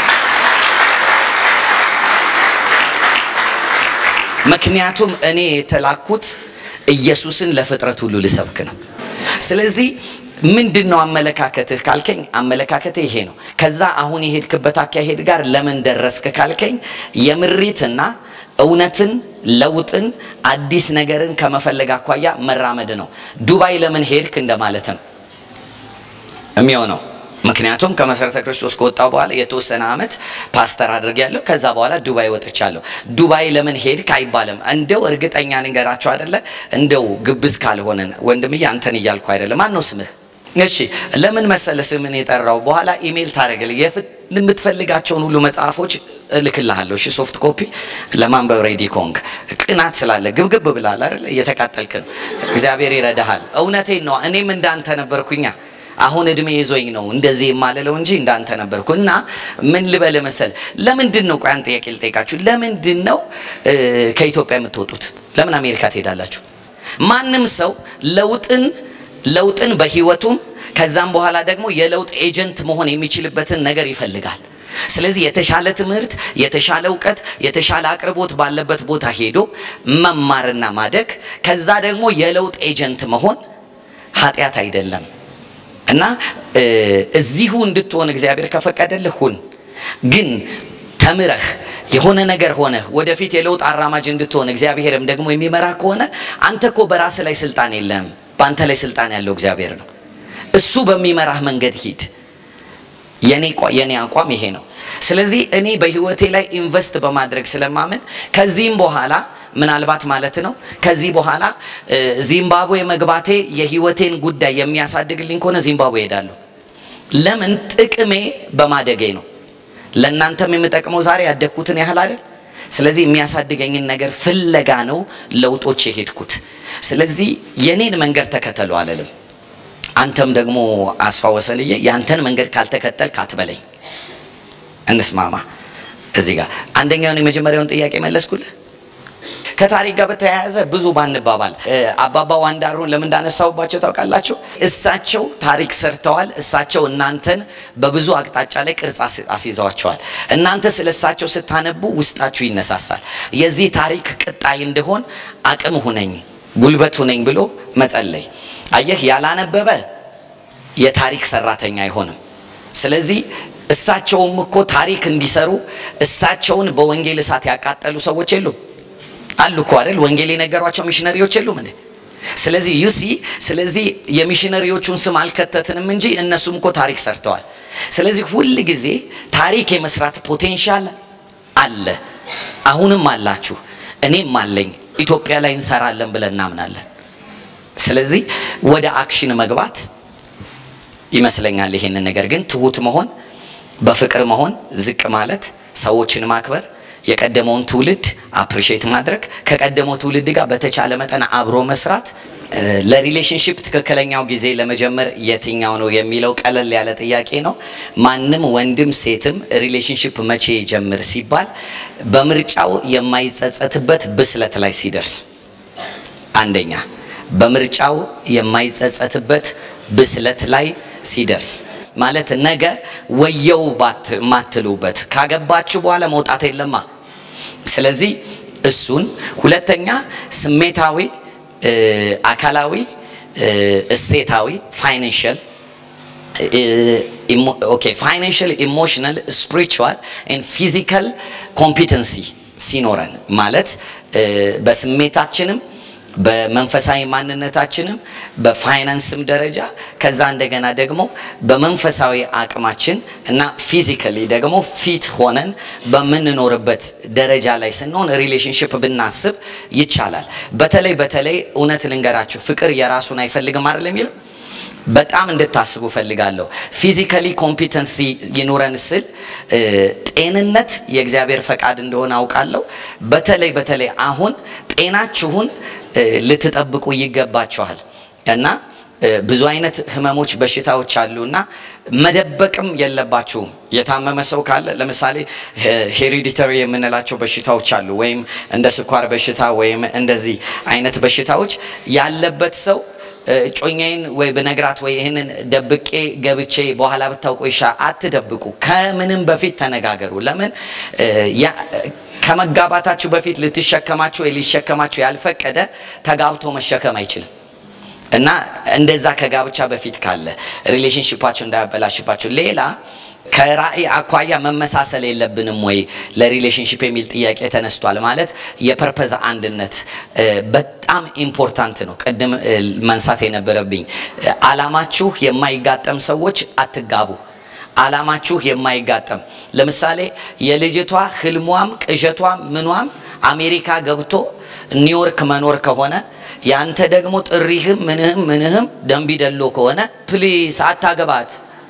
ምክንያቱም እኔ የተላኩት ኢየሱስን ለፍጥረት ሁሉ ልሰብክ ነው ስለዚህ ምንድነው አመለካከትህ ካልከኝ አመለካከቴ ይሄ ነው ከዛ አሁን ይሄድክበት አካሄድ ጋር ለምን ደረስክ ካልከኝ የምሪትና እውነትን ለውጥን አዲስ ነገርን ከመፈለግ አኳያ መራመድ ነው ዱባይ ለምን ሄድክ እንደማለት ነው የሚሆነው ምክንያቱም ከመሰረተ ክርስቶስ ከወጣው በኋላ የተወሰነ አመት ፓስተር አድርጌያለሁ ከዛ በኋላ ዱባይ ወጥቻለሁ ዱባይ ለምን ሄድክ አይባልም እንደው እርግጠኛ ንገራቸው አይደለ እንደው ግብዝ ካልሆነን ወንድምዬ አንተን ይያልኩ አይደለም ማን ነው ስምህ እሺ ለምን መሰለህ ስምን የጠራው በኋላ ኢሜል ታደርግልኝ የምትፈልጋቸውን ሁሉ መጽሐፎች እልክልሃለሁ እሺ ሶፍት ኮፒ ለማንበብ ሬዲ ኮንክ ቅናት ስላለ ግብግብ ብላል አይደል እየተቃጠልክ ነው እግዚአብሔር ይረዳሃል እውነቴን ነው እኔም እንዳንተ ነበርኩኛ አሁን እድሜ ይዞኝ ነው እንደዚህ የማለለው እንጂ እንዳንተ ነበርኩና ምን ልበለ መሰል ለምንድን ነው ቋንጤ ጥያቄ ልጠይቃችሁ ለምንድን ነው ከኢትዮጵያ የምትወጡት ለምን አሜሪካ ትሄዳላችሁ ማንም ሰው ለውጥን ለውጥን በህይወቱም ከዛም በኋላ ደግሞ የለውጥ ኤጀንት መሆን የሚችልበትን ነገር ይፈልጋል ስለዚህ የተሻለ ትምህርት የተሻለ ዕውቀት የተሻለ አቅርቦት ባለበት ቦታ ሄዶ መማርና ማደግ ከዛ ደግሞ የለውጥ ኤጀንት መሆን ኃጢያት አይደለም እና እዚሁ እንድትሆን እግዚአብሔር ከፈቀደልህ ሁን ግን ተምረህ የሆነ ነገር ሆነ ወደፊት የለውጥ አራማጅ እንድትሆን እግዚአብሔርም ደግሞ የሚመራ ከሆነ አንተኮ በራስ ላይ ስልጣን የለም ባንተ ላይ ስልጣን ያለው እግዚአብሔር ነው እሱ በሚመራህ መንገድ ሂድ የኔ የኔ አቋም ይሄ ነው ስለዚህ እኔ በህይወቴ ላይ ኢንቨስት በማድረግ ስለማመን ከዚህም በኋላ ምናልባት ማለት ነው ከዚህ በኋላ ዚምባብዌ መግባቴ የህይወቴን ጉዳይ የሚያሳድግልኝ ከሆነ ዚምባብዌ ሄዳለሁ ለምን ጥቅሜ በማደጌ ነው ለእናንተም የምጠቅመው ዛሬ ያደግኩትን ያህል አይደል ስለዚህ የሚያሳድገኝን ነገር ፍለጋ ነው ለውጦች የሄድኩት ስለዚህ የኔን መንገድ ተከተሉ አለለም አንተም ደግሞ አስፋወሰልዬ ያንተን መንገድ ካልተከተልክ አትበለኝ እንስማማ እዚህ ጋር አንደኛውን የመጀመሪያውን ጥያቄ መለስኩልህ ከታሪክ ጋር በተያያዘ ብዙ ባንባባል አባባ ዋንዳሩን ለምን እንዳነሳውባቸው ታውቃላችሁ እሳቸው ታሪክ ሰርተዋል እሳቸው እናንተን በብዙ አቅጣጫ ላይ ቅርጽ አስይዘዋቸዋል እናንተ ስለሳቸው ስታነቡ ውስጣችሁ ይነሳሳል የዚህ ታሪክ ቅጣይ እንደሆን አቅም ሁነኝ ጉልበት ሁነኝ ብሎ መጸለይ አየህ ያላነበበ የታሪክ ሰራተኛ አይሆንም ስለዚህ እሳቸውም እኮ ታሪክ እንዲሰሩ እሳቸውን በወንጌል እሳት ያቃጠሉ ሰዎች የሉም አሉ እኮ አይደል ወንጌል የነገሯቸው ሚሽነሪዎች የሉም እንዴ ስለዚህ ዩሲ ስለዚህ የሚሽነሪዎቹን ስም አልከተትንም እንጂ እነሱም እኮ ታሪክ ሰርተዋል ስለዚህ ሁሉ ጊዜ ታሪክ የመስራት ፖቴንሻል አለ አሁንም አላችሁ እኔም አለኝ ኢትዮጵያ ላይ እንሰራለን ብለን እናምናለን ስለዚህ ወደ አክሽን መግባት ይመስለኛል ይሄን ነገር ግን ትሁት መሆን በፍቅር መሆን ዝቅ ማለት ሰዎችን ማክበር የቀደመውን ትውልድ አፕሪሺየት ማድረግ ከቀደመው ትውልድ ጋር በተቻለ መጠን አብሮ መስራት ለሪሌሽንሺፕ ትክክለኛው ጊዜ ለመጀመር የትኛው ነው የሚለው ቀለል ያለ ጥያቄ ነው ማንንም ወንድም ሴትም ሪሌሽንሺፕ መቼ ይጀምር ሲባል በምርጫው የማይጸጸትበት ብስለት ላይ ሲደርስ አንደኛ በምርጫው የማይጸጸትበት ብስለት ላይ ሲደርስ ማለት ነገ ወየው ባት ማትሉበት ካገባችሁ በኋላ መውጣት የለማ ስለዚህ እሱን ሁለተኛ ስሜታዊ አካላዊ እሴታዊ ፋይናንሻል ኦኬ ፋይናንሻል ኢሞሽናል ስፒሪቹዋል ኤንድ ፊዚካል ኮምፒተንሲ ሲኖረን ማለት በስሜታችንም በመንፈሳዊ ማንነታችንም በፋይናንስም ደረጃ ከዛ እንደገና ደግሞ በመንፈሳዊ አቅማችን እና ፊዚካሊ ደግሞ ፊት ሆነን በመንኖርበት ደረጃ ላይ ስንሆን ሪሌሽንሺፕ ብናስብ ይቻላል በተለይ በተለይ እውነት ልንገራችሁ ፍቅር የራሱን አይፈልግም አይደል የሚል በጣም እንድታስቡ ፈልጋለሁ ፊዚካሊ ኮምፒተንሲ ይኖረን ስል ጤንነት የእግዚአብሔር ፈቃድ እንደሆነ አውቃለሁ በተለይ በተለይ አሁን ጤናችሁን ልትጠብቁ ይገባችኋል እና ብዙ አይነት ህመሞች በሽታዎች አሉና መደበቅም የለባችሁም የታመመ ሰው ካለ ለምሳሌ ሄሪዲተሪ የምንላቸው በሽታዎች አሉ ወይም እንደ ስኳር በሽታ ወይም እንደዚህ አይነት በሽታዎች ያለበት ሰው ጮኛዬን ወይ በነግራት ወይ ይሄንን ደብቄ ገብቼ በኋላ ብታውቁ ይሻ አትደብቁ ከምንም በፊት ተነጋገሩ ለምን ከመጋባታችሁ በፊት ልትሸከማችሁ ወይ ሊሸከማችሁ ያልፈቀደ ተጋብቶ መሸከም አይችልም እና እንደዛ ከጋብቻ በፊት ካለ ሪሌሽንሺፓችሁ እንዳያበላሽባችሁ ሌላ ከራእይ አኳያ መመሳሰል የለብንም ወይ ለሪሌሽንሺፕ የሚል ጥያቄ ተነስቷል ማለት የፐርፐዝ አንድነት በጣም ኢምፖርታንት ነው ቀደም መንሳት የነበረብኝ አላማችሁ የማይጋጠም ሰዎች አትጋቡ አላማችሁ የማይጋጠም ለምሳሌ የልጅቷ ህልሟም ቅዠቷም ምኗም አሜሪካ ገብቶ ኒውዮርክ መኖር ከሆነ ያንተ ደግሞ ጥሪህም ምንህም ምንህም ደንቢ ደሎ ከሆነ ፕሊስ አታገባት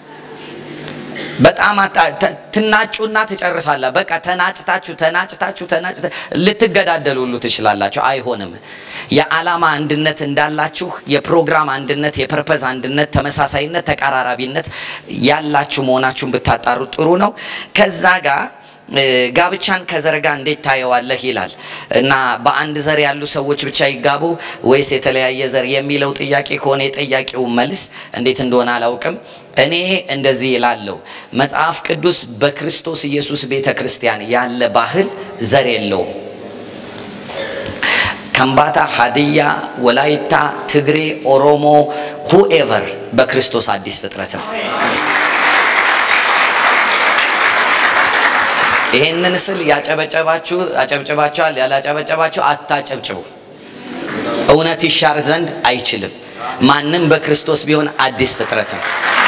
በጣም ትናጩና ትጨርሳላ በቃ ተናጭታችሁ ተናጭታችሁ ተናጭታ ልትገዳደሉ ሁሉ ትችላላችሁ አይሆንም የዓላማ አንድነት እንዳላችሁ የፕሮግራም አንድነት የፐርፐዝ አንድነት ተመሳሳይነት ተቀራራቢነት ያላችሁ መሆናችሁን ብታጣሩ ጥሩ ነው ከዛ ጋር ጋብቻን ከዘረጋ እንዴት ታየዋለህ ይላል እና በአንድ ዘር ያሉ ሰዎች ብቻ ይጋቡ ወይስ የተለያየ ዘር የሚለው ጥያቄ ከሆነ የጥያቄው መልስ እንዴት እንደሆነ አላውቅም እኔ እንደዚህ ይላልው መጽሐፍ ቅዱስ በክርስቶስ ኢየሱስ ቤተክርስቲያን ያለ ባህል ዘር የለው ከምባታ ሀዲያ ወላይታ ትግሬ ኦሮሞ whoever በክርስቶስ አዲስ ፍጥረት ነው ይሄንን ስል ያጨበጨባችሁ አጨብጨባችኋል ያላጨበጨባችሁ አታጨብጭቡ እውነት ይሻር ዘንድ አይችልም ማንንም በክርስቶስ ቢሆን አዲስ ፍጥረት ነው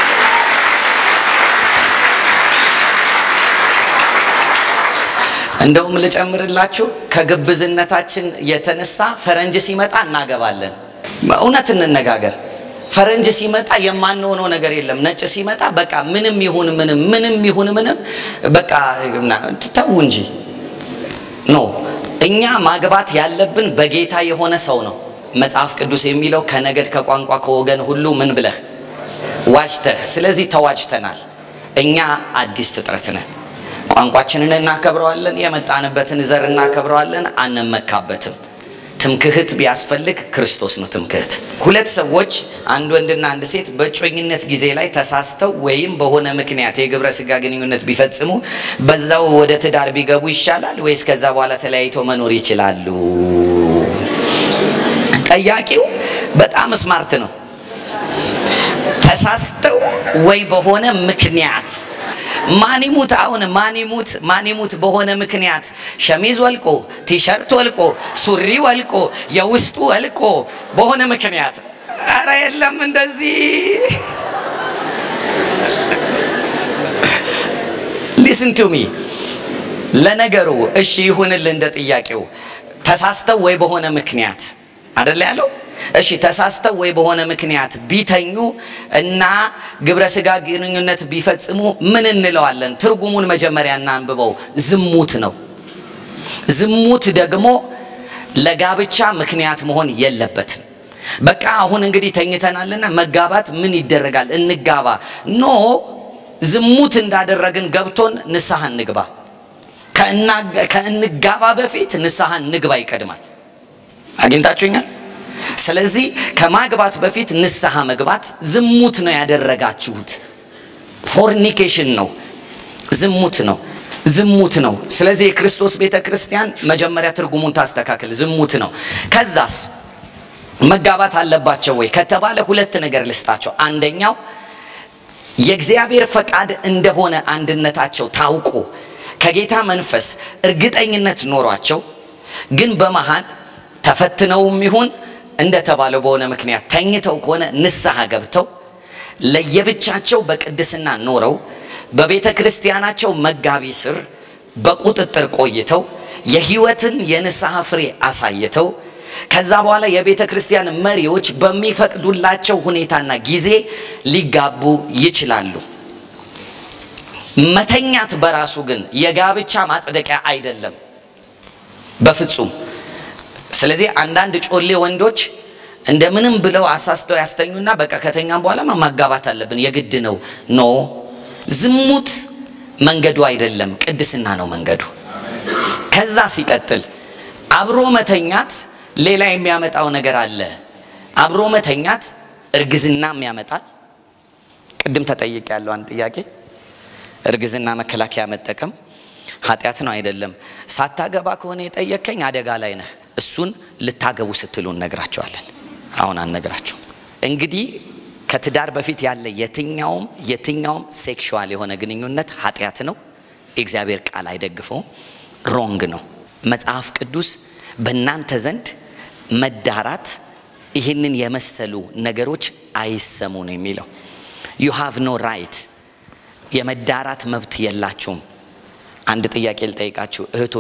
እንደውም ልጨምርላችሁ ከግብዝነታችን የተነሳ ፈረንጅ ሲመጣ እናገባለን እውነት እንነጋገር ፈረንጅ ሲመጣ የማንሆነው ነገር የለም ነጭ ሲመጣ በቃ ምንም ይሁን ምንም ምንም ይሁን ምንም በቃ ተው እንጂ ኖ እኛ ማግባት ያለብን በጌታ የሆነ ሰው ነው መጽሐፍ ቅዱስ የሚለው ከነገድ ከቋንቋ ከወገን ሁሉ ምን ብለህ ዋጅተህ ስለዚህ ተዋጅተናል እኛ አዲስ ፍጥረት ነን ቋንቋችንን እናከብረዋለን የመጣንበትን ዘር እናከብረዋለን አንመካበትም ትምክህት ቢያስፈልግ ክርስቶስ ነው ትምክህት ሁለት ሰዎች አንድ ወንድና አንድ ሴት በጮኝነት ጊዜ ላይ ተሳስተው ወይም በሆነ ምክንያት የግብረ ስጋ ግንኙነት ቢፈጽሙ በዛው ወደ ትዳር ቢገቡ ይሻላል ወይስ ከዛ በኋላ ተለያይተው መኖር ይችላሉ ጠያቂው በጣም ስማርት ነው ተሳስተው ወይ በሆነ ምክንያት ማኒሙት አሁን ማኒሙት ማኒሙት በሆነ ምክንያት ሸሚዝ ወልቆ ቲሸርት ወልቆ ሱሪ ወልቆ የውስጡ ወልቆ በሆነ ምክንያት አረ የለም እንደዚህ listen to me ለነገሩ እሺ ይሁንልን እንደ ጥያቄው ተሳስተው ወይ በሆነ ምክንያት አይደል ያለው እሺ ተሳስተው ወይ በሆነ ምክንያት ቢተኙ እና ግብረ ስጋ ግንኙነት ቢፈጽሙ ምን እንለዋለን ትርጉሙን መጀመሪያ እናንብበው ዝሙት ነው ዝሙት ደግሞ ለጋብቻ ምክንያት መሆን የለበትም በቃ አሁን እንግዲህ ተኝተናልና መጋባት ምን ይደረጋል እንጋባ ኖ ዝሙት እንዳደረግን ገብቶን ንስሐ እንግባ ከእና ከእንጋባ በፊት ንስሐ እንግባ ይቀድማል አግኝታችሁኛል ስለዚህ ከማግባት በፊት ንስሐ መግባት ዝሙት ነው ያደረጋችሁት ፎርኒኬሽን ነው ዝሙት ነው ዝሙት ነው ስለዚህ የክርስቶስ ቤተክርስቲያን መጀመሪያ ትርጉሙን ታስተካክል ዝሙት ነው ከዛስ መጋባት አለባቸው ወይ ከተባለ ሁለት ነገር ልስጣቸው አንደኛው የእግዚአብሔር ፈቃድ እንደሆነ አንድነታቸው ታውቆ ከጌታ መንፈስ እርግጠኝነት ኖሯቸው ግን በመሃል ተፈትነውም ይሁን እንደተባለው በሆነ ምክንያት ተኝተው ከሆነ ንስሐ ገብተው ለየብቻቸው በቅድስና ኖረው በቤተ ክርስቲያናቸው መጋቢ ስር በቁጥጥር ቆይተው የህይወትን የንስሐ ፍሬ አሳይተው ከዛ በኋላ የቤተ ክርስቲያን መሪዎች በሚፈቅዱላቸው ሁኔታና ጊዜ ሊጋቡ ይችላሉ መተኛት በራሱ ግን የጋብቻ ማጽደቂያ አይደለም በፍጹም ስለዚህ አንዳንድ ጮሌ ወንዶች እንደምንም ብለው አሳስተው ያስተኙና በቃ ከተኛም በኋላ ማጋባት አለብን የግድ ነው ኖ ዝሙት መንገዱ አይደለም ቅድስና ነው መንገዱ ከዛ ሲቀጥል አብሮ መተኛት ሌላ የሚያመጣው ነገር አለ አብሮ መተኛት እርግዝናም ያመጣል ቅድም ተጠይቅ ያለው አንድ ጥያቄ እርግዝና መከላከያ መጠቀም ኃጢያት ነው አይደለም ሳታገባ ከሆነ የጠየከኝ አደጋ ላይ ነህ እሱን ልታገቡ ስትሉ ነግራቸዋለን አሁን አንነግራችሁ እንግዲህ ከትዳር በፊት ያለ የትኛውም የትኛውም ሴክሹዋል የሆነ ግንኙነት ኃጢያት ነው እግዚአብሔር ቃል አይደግፈው ሮንግ ነው መጽሐፍ ቅዱስ በእናንተ ዘንድ መዳራት ይሄንን የመሰሉ ነገሮች አይሰሙ ነው የሚለው you have no right የመዳራት መብት የላችሁም አንድ ጥያቄ ልጠይቃችሁ እህቶቼ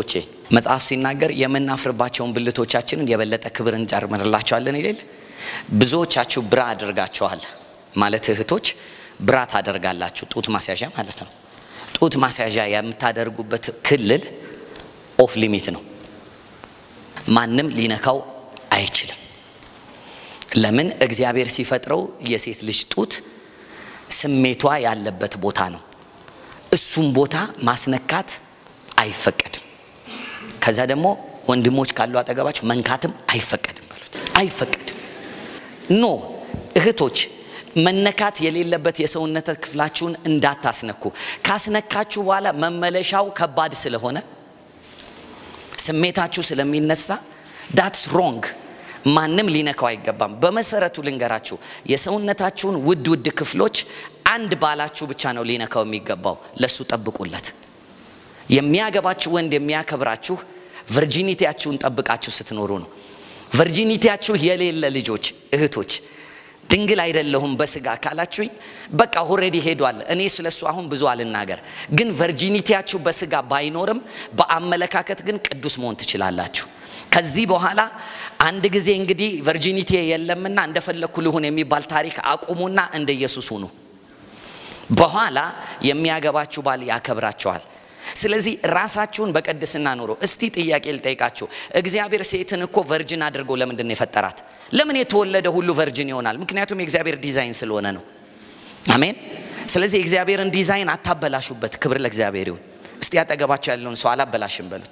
መጽሐፍ ሲናገር የምናፍርባቸውን ብልቶቻችንን የበለጠ ክብር እንጨምርላቸዋለን ይላል። ብዙዎቻችሁ ብራ አድርጋችኋል ማለት እህቶች ብራ ታደርጋላችሁ ጡት ማስያዣ ማለት ነው። ጡት ማስያዣ የምታደርጉበት ክልል ኦፍ ሊሚት ነው። ማንም ሊነካው አይችልም። ለምን? እግዚአብሔር ሲፈጥረው የሴት ልጅ ጡት ስሜቷ ያለበት ቦታ ነው። እሱም ቦታ ማስነካት አይፈቀድም። ከዛ ደግሞ ወንድሞች ካሉ አጠገባችሁ መንካትም አይፈቀድም በሉት። አይፈቀድም። ኖ እህቶች መነካት የሌለበት የሰውነት ክፍላችሁን እንዳታስነኩ። ካስነካችሁ በኋላ መመለሻው ከባድ ስለሆነ ስሜታችሁ ስለሚነሳ that's wrong። ማንም ሊነካው አይገባም። በመሰረቱ ልንገራችሁ የሰውነታችሁን ውድ ውድ ክፍሎች አንድ ባላችሁ ብቻ ነው ሊነካው የሚገባው። ለሱ ጠብቁለት። የሚያገባችሁ ወንድ የሚያከብራችሁ ቨርጂኒቲያችሁን ጠብቃችሁ ስትኖሩ ነው። ቨርጂኒቲያችሁ የሌለ ልጆች እህቶች ድንግል አይደለሁም በስጋ ካላችሁኝ በቃ ኦሬዲ ሄዷል። እኔ ስለሱ አሁን ብዙ አልናገር። ግን ቨርጂኒቲያችሁ በስጋ ባይኖርም በአመለካከት ግን ቅዱስ መሆን ትችላላችሁ። ከዚህ በኋላ አንድ ጊዜ እንግዲህ ቨርጂኒቲ የለምና እንደፈለኩ ልሁን የሚባል ታሪክ አቁሙና እንደ ኢየሱስ ሁኑ። በኋላ የሚያገባችሁ ባል ያከብራችኋል። ስለዚህ ራሳችሁን በቅድስና ኑሩ። እስቲ ጥያቄ ልጠይቃችሁ። እግዚአብሔር ሴትን እኮ ቨርጂን አድርጎ ለምንድን ነው የፈጠራት? ለምን የተወለደ ሁሉ ቨርጂን ይሆናል? ምክንያቱም የእግዚአብሔር ዲዛይን ስለሆነ ነው። አሜን። ስለዚህ የእግዚአብሔርን ዲዛይን አታበላሹበት። ክብር ለእግዚአብሔር ይሁን። እስቲ ያጠገባችሁ ያለውን ሰው አላበላሽም በሉት።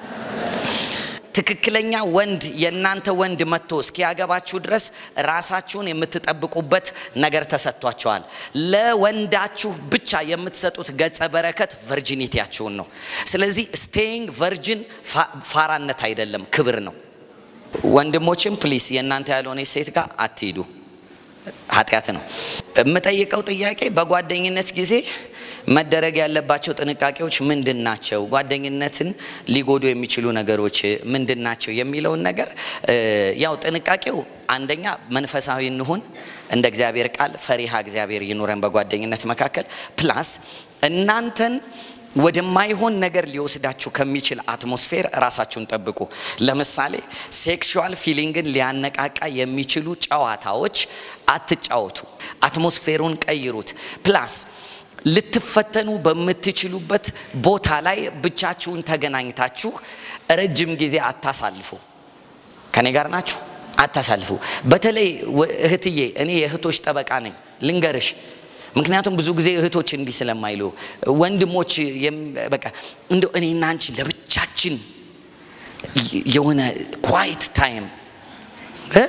ትክክለኛ ወንድ የናንተ ወንድ መጥቶ እስኪያገባችሁ ድረስ ራሳችሁን የምትጠብቁበት ነገር ተሰጥቷችኋል። ለወንዳችሁ ብቻ የምትሰጡት ገጸ በረከት ቨርጂኒቲያችሁን ነው። ስለዚህ ስቴይንግ ቨርጂን ፋራነት አይደለም፣ ክብር ነው። ወንድሞችም ፕሊስ የናንተ ያልሆነ ሴት ጋር አትሂዱ፣ ኃጢአት ነው። የምጠይቀው ጥያቄ በጓደኝነት ጊዜ መደረግ ያለባቸው ጥንቃቄዎች ምንድናቸው? ጓደኝነትን ሊጎዱ የሚችሉ ነገሮች ምንድናቸው የሚለውን ነገር ያው ጥንቃቄው አንደኛ መንፈሳዊ እንሁን፣ እንደ እግዚአብሔር ቃል ፈሪሃ እግዚአብሔር ይኖረን በጓደኝነት መካከል። ፕላስ እናንተን ወደማይሆን ነገር ሊወስዳችሁ ከሚችል አትሞስፌር ራሳችሁን ጠብቁ። ለምሳሌ ሴክሹዋል ፊሊንግን ሊያነቃቃ የሚችሉ ጨዋታዎች አትጫወቱ። አትሞስፌሩን ቀይሩት። ፕላስ ልትፈተኑ በምትችሉበት ቦታ ላይ ብቻችሁን ተገናኝታችሁ ረጅም ጊዜ አታሳልፉ። ከኔ ጋር ናችሁ? አታሳልፉ። በተለይ እህትዬ እኔ የእህቶች ጠበቃ ነኝ ልንገርሽ። ምክንያቱም ብዙ ጊዜ እህቶች እንዲህ ስለማይሉ ወንድሞች በቃ እንደው እኔና አንቺ ለብቻችን የሆነ ኳይት ታይም እ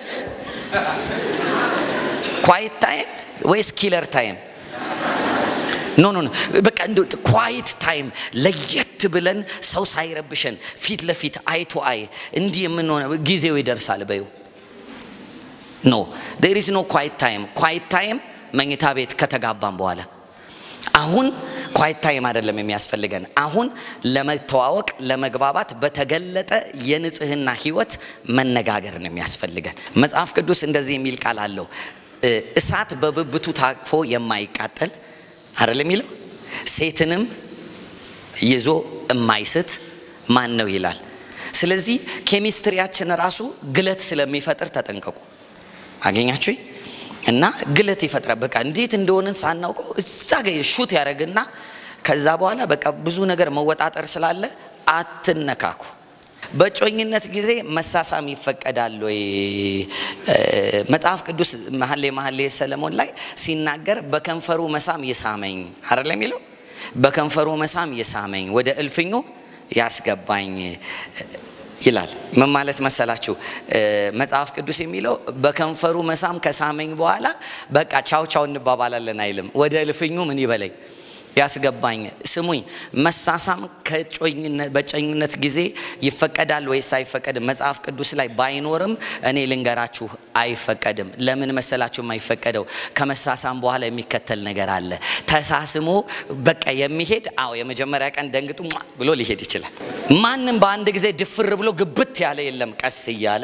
ኳይት ታይም ወይስ ኪለር ታይም? ኖ ኖ ኖ በቃ እንደው ኳይት ታይም ለየት ብለን ሰው ሳይረብሸን ፊት ለፊት አይቶ አይ እንዲህ የምንሆነ ጊዜው ይደርሳል በዩ ኖ there is no quiet time quiet time መኝታ ቤት ከተጋባን በኋላ። አሁን ኳይት ታይም አይደለም የሚያስፈልገን። አሁን ለመተዋወቅ ለመግባባት በተገለጠ የንጽህና ህይወት መነጋገር ነው የሚያስፈልገን። መጽሐፍ ቅዱስ እንደዚህ የሚል ቃል አለው። እሳት በብብቱ ታቅፎ የማይቃጠል አይደለም የሚለው፣ ሴትንም ይዞ የማይስት ማን ነው ይላል። ስለዚህ ኬሚስትሪያችን ራሱ ግለት ስለሚፈጥር ተጠንቀቁ። አገኛችሁ? እና ግለት ይፈጥራል። በቃ እንዴት እንደሆነን ሳናውቀው እዛ ጋር ሹት ያደርግና ከዛ በኋላ በቃ ብዙ ነገር መወጣጠር ስላለ አትነካኩ። በጮኝነት ጊዜ መሳሳም ይፈቀዳል ወይ? መጽሐፍ ቅዱስ መሐሌ መሐሌ ሰለሞን ላይ ሲናገር በከንፈሩ መሳም ይሳመኝ አይደለም የሚለው? በከንፈሩ መሳም ይሳመኝ ወደ እልፍኙ ያስገባኝ ይላል። ምን ማለት መሰላችሁ? መጽሐፍ ቅዱስ የሚለው በከንፈሩ መሳም ከሳመኝ በኋላ በቃ ቻው ቻው እንባባላለን አይልም። ወደ እልፍኙ ምን ይበለኝ ያስገባኝ። ስሙኝ፣ መሳሳም ከጮኝነት በጮኝነት ጊዜ ይፈቀዳል ወይስ አይፈቀድም? መጽሐፍ ቅዱስ ላይ ባይኖርም እኔ ልንገራችሁ አይፈቀድም። ለምን መሰላችሁ የማይፈቀደው? ከመሳሳም በኋላ የሚከተል ነገር አለ። ተሳስሞ በቃ የሚሄድ አዎ የመጀመሪያ ቀን ደንግጡ ብሎ ሊሄድ ይችላል። ማንም በአንድ ጊዜ ድፍር ብሎ ግብት ያለ የለም። ቀስ እያለ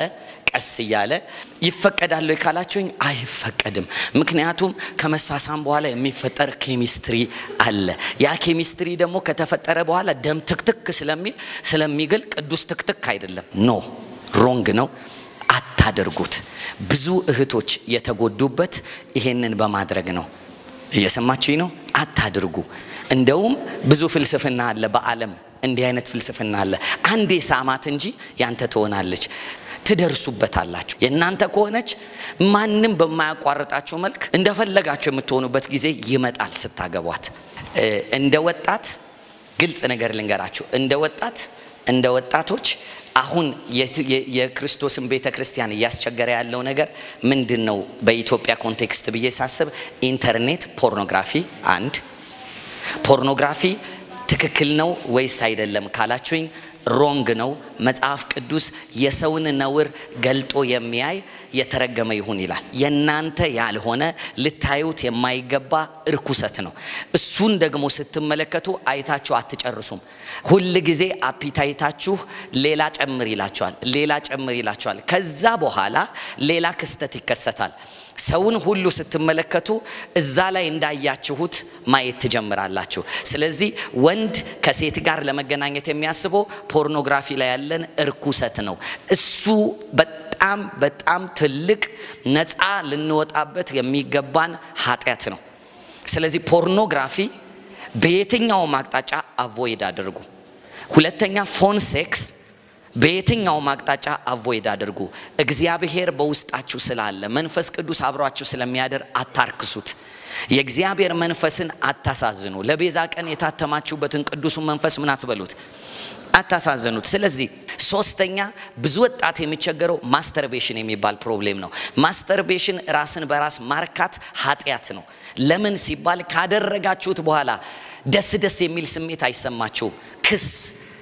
ቀስ እያለ ይፈቀዳል ወይ ካላችሁኝ አይፈቀድም ምክንያቱም ከመሳሳም በኋላ የሚፈጠር ኬሚስትሪ አለ ያ ኬሚስትሪ ደግሞ ከተፈጠረ በኋላ ደም ትክትክ ስለሚል ስለሚገል ቅዱስ ትክትክ አይደለም ኖ ሮንግ ነው አታደርጉት ብዙ እህቶች የተጎዱበት ይሄንን በማድረግ ነው እየሰማችሁኝ ነው አታድርጉ እንደውም ብዙ ፍልስፍና አለ በአለም እንዲህ አይነት ፍልስፍና አለ አንዴ ሳማት እንጂ ያንተ ትሆናለች ትደርሱበታላችሁ የናንተ ከሆነች ማንንም በማያቋርጣችሁ መልክ እንደፈለጋችሁ የምትሆኑበት ጊዜ ይመጣል ስታገቧት እንደ ወጣት ግልጽ ነገር ልንገራችሁ እንደ ወጣት እንደ ወጣቶች አሁን የክርስቶስን ቤተክርስቲያን ያስቸገረ ያለው ነገር ምንድነው በኢትዮጵያ ኮንቴክስት በየሳስብ ኢንተርኔት ፖርኖግራፊ አንድ ፖርኖግራፊ ትክክል ነው ወይስ አይደለም ካላችሁኝ ሮንግ ነው መጽሐፍ ቅዱስ የሰውን ነውር ገልጦ የሚያይ የተረገመ ይሁን ይላል የናንተ ያልሆነ ልታዩት የማይገባ እርኩሰት ነው እሱን ደግሞ ስትመለከቱ አይታችሁ አትጨርሱም ሁሉ ጊዜ አፒታይታችሁ ሌላ ጨምር ይላችኋል ሌላ ጨምር ይላችኋል ከዛ በኋላ ሌላ ክስተት ይከሰታል ሰውን ሁሉ ስትመለከቱ እዛ ላይ እንዳያችሁት ማየት ትጀምራላችሁ ስለዚህ ወንድ ከሴት ጋር ለመገናኘት የሚያስበው ፖርኖግራፊ ላይ ያለን እርኩሰት ነው እሱ በጣም በጣም ትልቅ ነፃ ልንወጣበት የሚገባን ኃጢያት ነው ስለዚህ ፖርኖግራፊ በየትኛው ማቅጣጫ አቮይድ አድርጉ ሁለተኛ ፎን ሴክስ በየትኛው ማቅጣጫ አቮይድ አድርጉ እግዚአብሔር በውስጣችሁ ስላለ መንፈስ ቅዱስ አብሯችሁ ስለሚያደር አታርክሱት የእግዚአብሔር መንፈስን አታሳዝኑ ለቤዛ ቀን የታተማችሁበትን ቅዱሱን መንፈስ ምን አትበሉት አታሳዝኑት ስለዚህ ሶስተኛ ብዙ ወጣት የሚቸገረው ማስተርቤሽን የሚባል ፕሮብሌም ነው ማስተርቤሽን ራስን በራስ ማርካት ኃጢያት ነው ለምን ሲባል ካደረጋችሁት በኋላ ደስ ደስ የሚል ስሜት አይሰማችሁ ክስ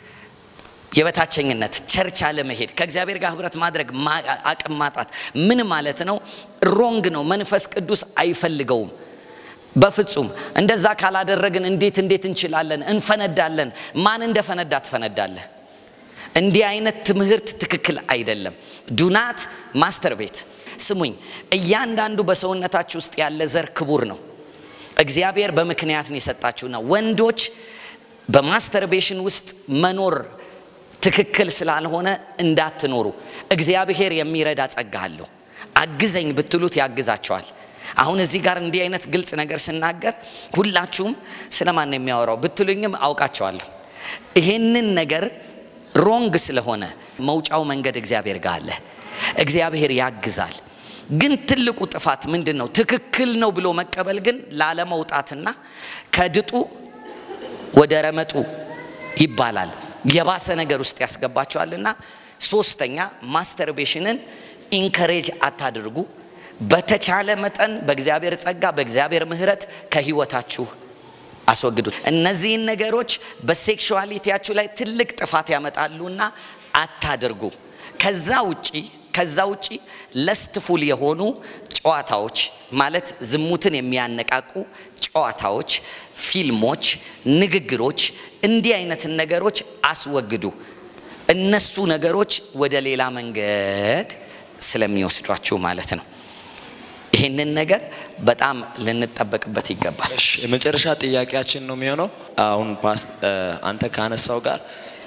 የበታቸኝነት ቸርች አለ መሄድ ከእግዚአብሔር ጋር ህብረት ማድረግ አቅም ማጣት ምን ማለት ነው ሮንግ ነው መንፈስ ቅዱስ አይፈልገውም በፍጹም እንደዛ ካላደረግን እንዴት እንዴት እንችላለን እንፈነዳለን ማን እንደፈነዳ ትፈነዳለህ እንዲህ አይነት ትምህርት ትክክል አይደለም ዱናት ማስተርቤት ስሙኝ እያንዳንዱ በሰውነታችሁ ውስጥ ያለ ዘር ክቡር ነው እግዚአብሔር በመክንያት ነው የሰጣችሁና ወንዶች በማስተርቤሽን ውስጥ መኖር ትክክል ስላልሆነ እንዳትኖሩ እግዚአብሔር የሚረዳ ጸጋ አለው አግዘኝ ብትሉት ያግዛቸዋል አሁን እዚህ ጋር እንዲህ አይነት ግልጽ ነገር ስናገር ሁላችሁም ስለማን ነው የሚያወራው ብትሉኝም አውቃቸዋለሁ ይሄንን ነገር ሮንግ ስለሆነ መውጫው መንገድ እግዚአብሔር ጋር አለ እግዚአብሔር ያግዛል ግን ትልቁ ጥፋት ምንድነው ትክክል ነው ብሎ መቀበል ግን ላለመውጣትና ከድጡ ወደ ረመጡ ይባላል የባሰ ነገር ውስጥ ያስገባቸዋልና ሶስተኛ ማስተርቤሽንን ኢንከሬጅ አታድርጉ በተቻለ መጠን በእግዚአብሔር ጸጋ በእግዚአብሔር ምህረት ከህይወታችሁ አስወግዱት እነዚህን ነገሮች በሴክሹዋሊቲያችሁ ላይ ትልቅ ጥፋት ያመጣሉና አታድርጉ ከዛ ውጪ ከዛ ውጪ ለስትፉል የሆኑ ጨዋታዎች ማለት ዝሙትን የሚያነቃቁ ጨዋታዎች ፊልሞች ንግግሮች እንዲህ አይነት ነገሮች አስወግዱ እነሱ ነገሮች ወደ ሌላ መንገድ ስለሚወስዷችሁ ማለት ነው ይሄንን ነገር በጣም ልንጠበቅበት ይገባል እሺ የመጨረሻ ጥያቄያችን ነው የሚሆነው አሁን ፓስት አንተ ካነሳው ጋር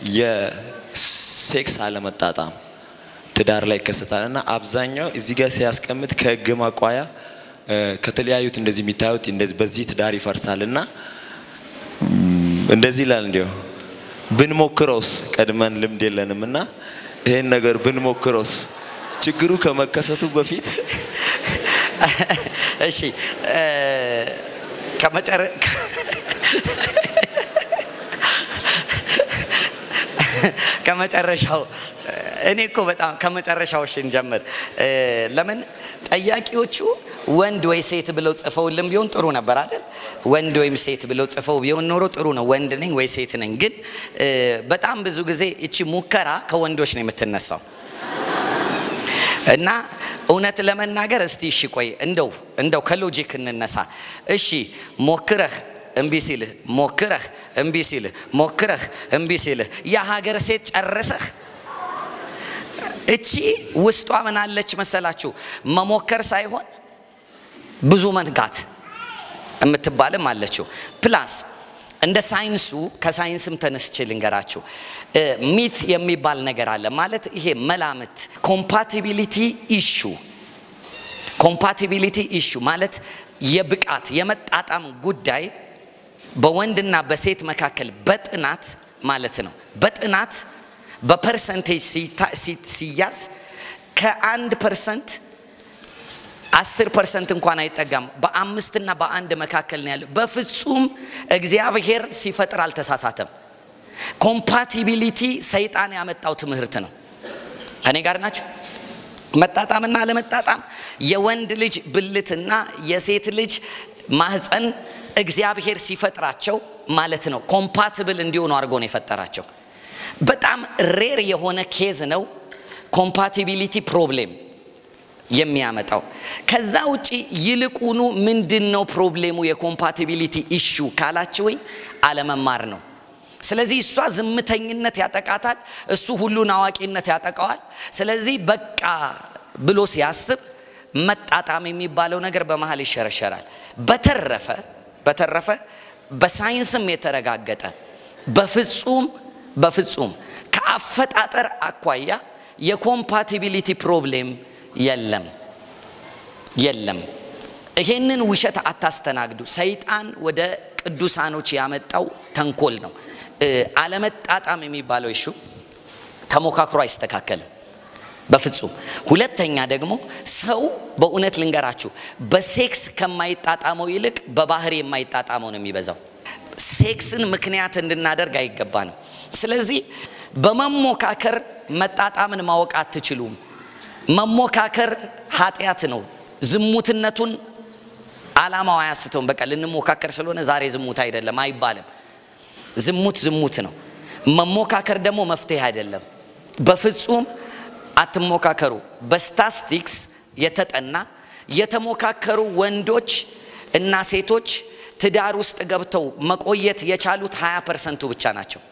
የሴክስ አለመጣጣም ትዳር ላይ ከሰታልና አብዛኛው እዚህ ጋር ሲያስቀምጥ ከህግ ማቋያ ከተለያዩት እንደዚህ የሚታዩት እንደዚህ በዚህ ትዳር ይፈርሳልና እንደዚህ ይላል እንዲው ብንሞክረውስ ቀድመን ልምድ የለንምና ይሄን ነገር ብንሞክረውስ ችግሩ ከመከሰቱ በፊት እሺ ከመጨረ ከመጨረሻው እኔ እኮ በጣም ከመጨረሻው እንጀምር ለምን ጠያቂዎቹ ወንድ ወይ ሴት ብለው ጽፈውልን ቢሆን ጥሩ ነበር አይደል ወንድ ወይም ሴት ብለው ጽፈው ቢሆን ኖሮ ጥሩ ነው ወንድ ነኝ ወይ ሴት ነኝ ግን በጣም ብዙ ጊዜ እቺ ሙከራ ከወንዶች ነው የምትነሳው እና እውነት ለመናገር እስቲ እሺ ቆይ እንደው እንደው ከሎጂክ እንነሳ እሺ ሞክረህ እምቢ ሲልህ ሞክረህ እምቢ ሲልህ ሞክረህ እምቢ ሲልህ ያ ሀገር ሴት ጨርሰህ እቺ ውስጧ ምን አለች መሰላችሁ? መሞከር ሳይሆን ብዙ መንጋት እምትባልም አለችው። ፕላስ እንደ ሳይንሱ ከሳይንስም ተነስቼ ልንገራችሁ ሚት የሚባል ነገር አለ። ማለት ይሄ መላምት ኮምፓቲቢሊቲ ኢሹ ኮምፓቲቢሊቲ ኢሹ ማለት የብቃት የመጣጣም ጉዳይ በወንድና በሴት መካከል በጥናት ማለት ነው። በጥናት በፐርሰንቴጅ ሲያዝ ከአንድ ፐርሰንት አስር ፐርሰንት እንኳን አይጠጋም። በአምስትና በአንድ መካከል ነው ያለው። በፍጹም እግዚአብሔር ሲፈጥር አልተሳሳተም። ኮምፓቲቢሊቲ ሰይጣን ያመጣው ትምህርት ነው። እኔ ጋር ናችሁ? መጣጣምና ለመጣጣም የወንድ ልጅ ብልትና የሴት ልጅ ማህፀን እግዚአብሔር ሲፈጥራቸው ማለት ነው ኮምፓቲብል እንዲሆኑ አድርጎ ነው የፈጠራቸው። በጣም ሬር የሆነ ኬዝ ነው ኮምፓቲቢሊቲ ፕሮብሌም የሚያመጣው። ከዛ ውጪ ይልቁኑ ምንድነው ፕሮብሌሙ የኮምፓቲቢሊቲ ኢሹ ካላችሁኝ አለመማር ነው። ስለዚህ እሷ ዝምተኝነት ያጠቃታል፣ እሱ ሁሉን አዋቂነት ያጠቃዋል። ስለዚህ በቃ ብሎ ሲያስብ መጣጣም የሚባለው ነገር በመሃል ይሸረሸራል። በተረፈ በተረፈ በሳይንስም የተረጋገጠ በፍጹም በፍጹም ከአፈጣጠር አኳያ የኮምፓቲቢሊቲ ፕሮብሌም የለም የለም። ይሄንን ውሸት አታስተናግዱ። ሰይጣን ወደ ቅዱሳኖች ያመጣው ተንኮል ነው። አለመጣጣም የሚባለው እሹ ተሞካክሮ አይስተካከልም በፍጹም። ሁለተኛ ደግሞ ሰው በእውነት ልንገራችሁ በሴክስ ከማይጣጣመው ይልቅ በባህሪ የማይጣጣመው ነው የሚበዛው። ሴክስን ምክንያት እንድናደርግ አይገባንም። ስለዚህ በመሞካከር መጣጣምን ማወቅ አትችሉም። መሞካከር ኃጢያት ነው። ዝሙትነቱን ዓላማው አያስተውም። በቃ ልንሞካከር ስለሆነ ዛሬ ዝሙት አይደለም አይባልም። ዝሙት ዝሙት ነው። መሞካከር ደግሞ መፍትሄ አይደለም። በፍጹም አትሞካከሩ። በስታቲስቲክስ የተጠና የተሞካከሩ ወንዶች እና ሴቶች ትዳር ውስጥ ገብተው መቆየት የቻሉት ሃያ ፐርሰንት ብቻ ናቸው።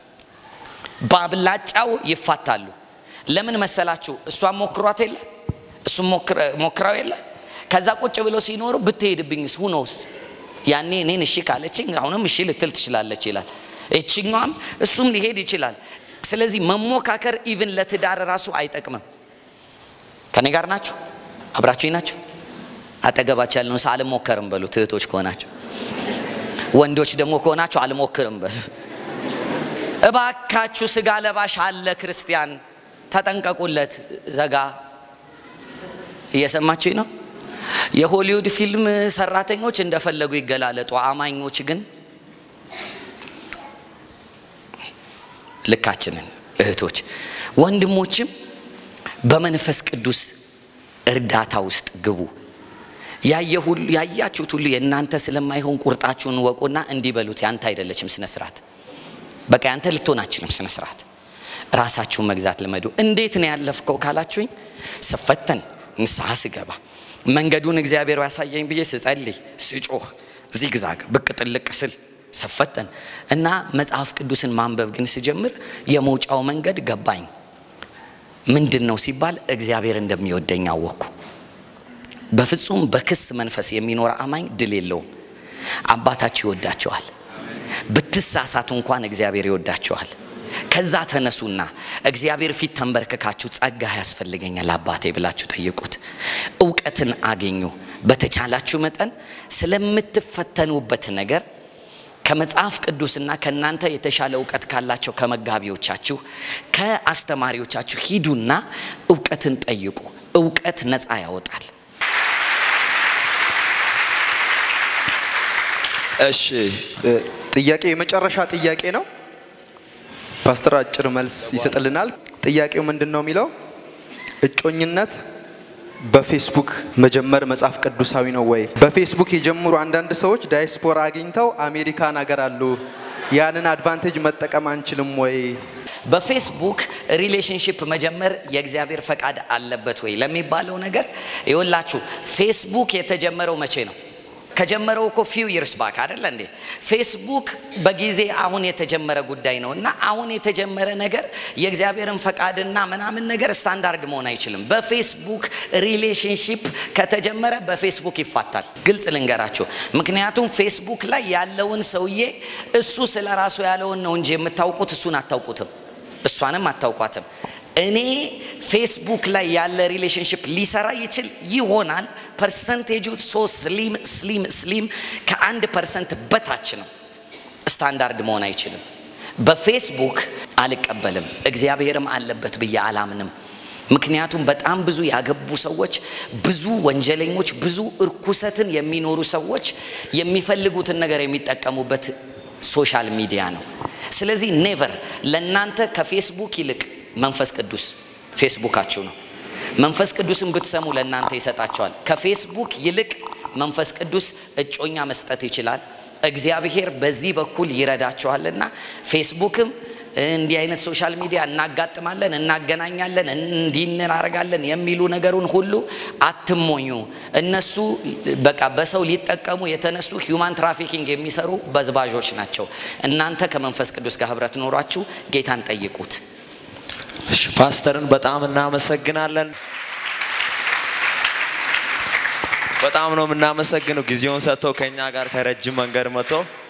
ባብላጫው ይፋታሉ። ለምን መሰላችሁ? እሷን ሞክሯት የለ እሱ ሞክራው የለ ከዛ ቁጭ ብሎ ሲኖሩ ብትሄድብኝስ ሁኖስ ያኔ እኔን እሺ ካለችኝ አሁንም እሺ ልትል ትችላለች ይላል። እቺኛም እሱም ሊሄድ ይችላል። ስለዚህ መሞካከር ኢቭን ለትዳር ራሱ አይጠቅምም። ከኔ ጋር ናችሁ? አብራችሁኝ ናችሁ? አጠገባችሁ ያለውን ሰው አልሞከርም በሉ። እህቶች ከሆናችሁ፣ ወንዶች ደግሞ ከሆናችሁ አልሞክርም በሉ። እባካችሁ ስጋ ለባሽ አለ ክርስቲያን ተጠንቀቁለት። ዘጋ እየሰማችሁኝ ነው? የሆሊውድ ፊልም ሰራተኞች እንደፈለጉ ይገላለጡ፣ አማኞች ግን ልካችንን። እህቶች ወንድሞችም በመንፈስ ቅዱስ እርዳታ ውስጥ ግቡ። ያየሁሉ ያያችሁት ሁሉ የእናንተ ስለማይሆን ቁርጣችሁን ወቁና እንዲበሉት ያንተ አይደለችም ስነ ስርዓት። በቃ ያንተ ልትሆን አትችልም ስነ ስርዓት። ራሳችሁን መግዛት ልመዱ። እንዴት ነው ያለፍከው ካላችሁኝ፣ ስፈተን ንስሐ ስገባ መንገዱን እግዚአብሔር ያሳየኝ ብዬ ስጸልይ ስጮህ ዚግዛግ ብቅ ጥልቅ ስል ሰፈተን እና መጽሐፍ ቅዱስን ማንበብ ግን ስጀምር የመውጫው መንገድ ገባኝ። ምንድነው ሲባል እግዚአብሔር እንደሚወደኝ አወቅኩ። በፍጹም በክስ መንፈስ የሚኖር አማኝ ድል የለውም። አባታችሁ ይወዳቸዋል። ብትሳሳቱ እንኳን እግዚአብሔር ይወዳቸዋል። ከዛ ተነሱና እግዚአብሔር ፊት ተንበርክካችሁ ጸጋ ያስፈልገኛል አባቴ ብላችሁ ጠይቁት። ዕውቀትን አገኙ። በተቻላችሁ መጠን ስለምትፈተኑበት ነገር ከመጽሐፍ ቅዱስና ከናንተ የተሻለ ዕውቀት ካላቸው ከመጋቢዎቻችሁ ከአስተማሪዎቻችሁ ሂዱና ዕውቀትን ጠይቁ። ዕውቀት ነፃ ያወጣል። እሺ ጥያቄ የመጨረሻ ጥያቄ ነው። ፓስተር አጭር መልስ ይሰጥልናል። ጥያቄው ምንድነው የሚለው እጮኝነት በፌስቡክ መጀመር መጽሐፍ ቅዱሳዊ ነው ወይ? በፌስቡክ የጀመሩ አንዳንድ ሰዎች ዳያስፖራ አግኝተው አሜሪካን ሀገር አሉ። ያንን አድቫንቴጅ መጠቀም አንችልም ወይ? በፌስቡክ ሪሌሽንሺፕ መጀመር የእግዚአብሔር ፈቃድ አለበት ወይ ለሚባለው ነገር ይወላችሁ ፌስቡክ የተጀመረው መቼ ነው? ከጀመረው እኮ ፊው ይርስ ባክ አይደል እንዴ? ፌስቡክ በጊዜ አሁን የተጀመረ ጉዳይ ነውና አሁን የተጀመረ ነገር የእግዚአብሔርን ፈቃድና ምናምን ነገር ስታንዳርድ መሆን አይችልም። በፌስቡክ ሪሌሽንሺፕ ከተጀመረ በፌስቡክ ይፋታል። ግልጽ ልንገራችሁ። ምክንያቱም ፌስቡክ ላይ ያለውን ሰውዬ እሱ ስለራሱ ያለውን ነው እንጂ የምታውቁት እሱን አታውቁትም፣ እሷንም አታውቋትም። እኔ ፌስቡክ ላይ ያለ ሪሌሽንሺፕ ሊሰራ ይችል ይሆናል። ፐርሰንቴጁ ሶ ስሊም ስሊም ስሊም ከአንድ ፐርሰንት በታች ነው። ስታንዳርድ መሆን አይችልም። በፌስቡክ አልቀበልም፣ እግዚአብሔርም አለበት ብዬ አላምንም። ምክንያቱም በጣም ብዙ ያገቡ ሰዎች፣ ብዙ ወንጀለኞች፣ ብዙ እርኩሰትን የሚኖሩ ሰዎች የሚፈልጉትን ነገር የሚጠቀሙበት ሶሻል ሚዲያ ነው። ስለዚህ ኔቨር ለናንተ ከፌስቡክ ይልቅ መንፈስ ቅዱስ ፌስቡካችሁ ነው። መንፈስ ቅዱስን ብትሰሙ ለናንተ ይሰጣቸዋል። ከፌስቡክ ይልቅ መንፈስ ቅዱስ እጮኛ መስጠት ይችላል። እግዚአብሔር በዚህ በኩል ይረዳቸዋልና ፌስቡክም እንዲህ አይነት ሶሻል ሚዲያ እናጋጥማለን፣ እናገናኛለን፣ እንዲናረጋለን የሚሉ ነገሩን ሁሉ አትሞኙ። እነሱ በቃ በሰው ሊጠቀሙ የተነሱ ሂዩማን ትራፊኪንግ የሚሰሩ በዝባዦች ናቸው። እናንተ ከመንፈስ ቅዱስ ጋር ህብረት ኖራችሁ ጌታን ጠይቁት። ፓስተርን በጣም እናመሰግናለን። በጣም ነው የምናመሰግነው ጊዜውን ሰጥተው ከኛ ጋር ከረጅም መንገድ መጥተው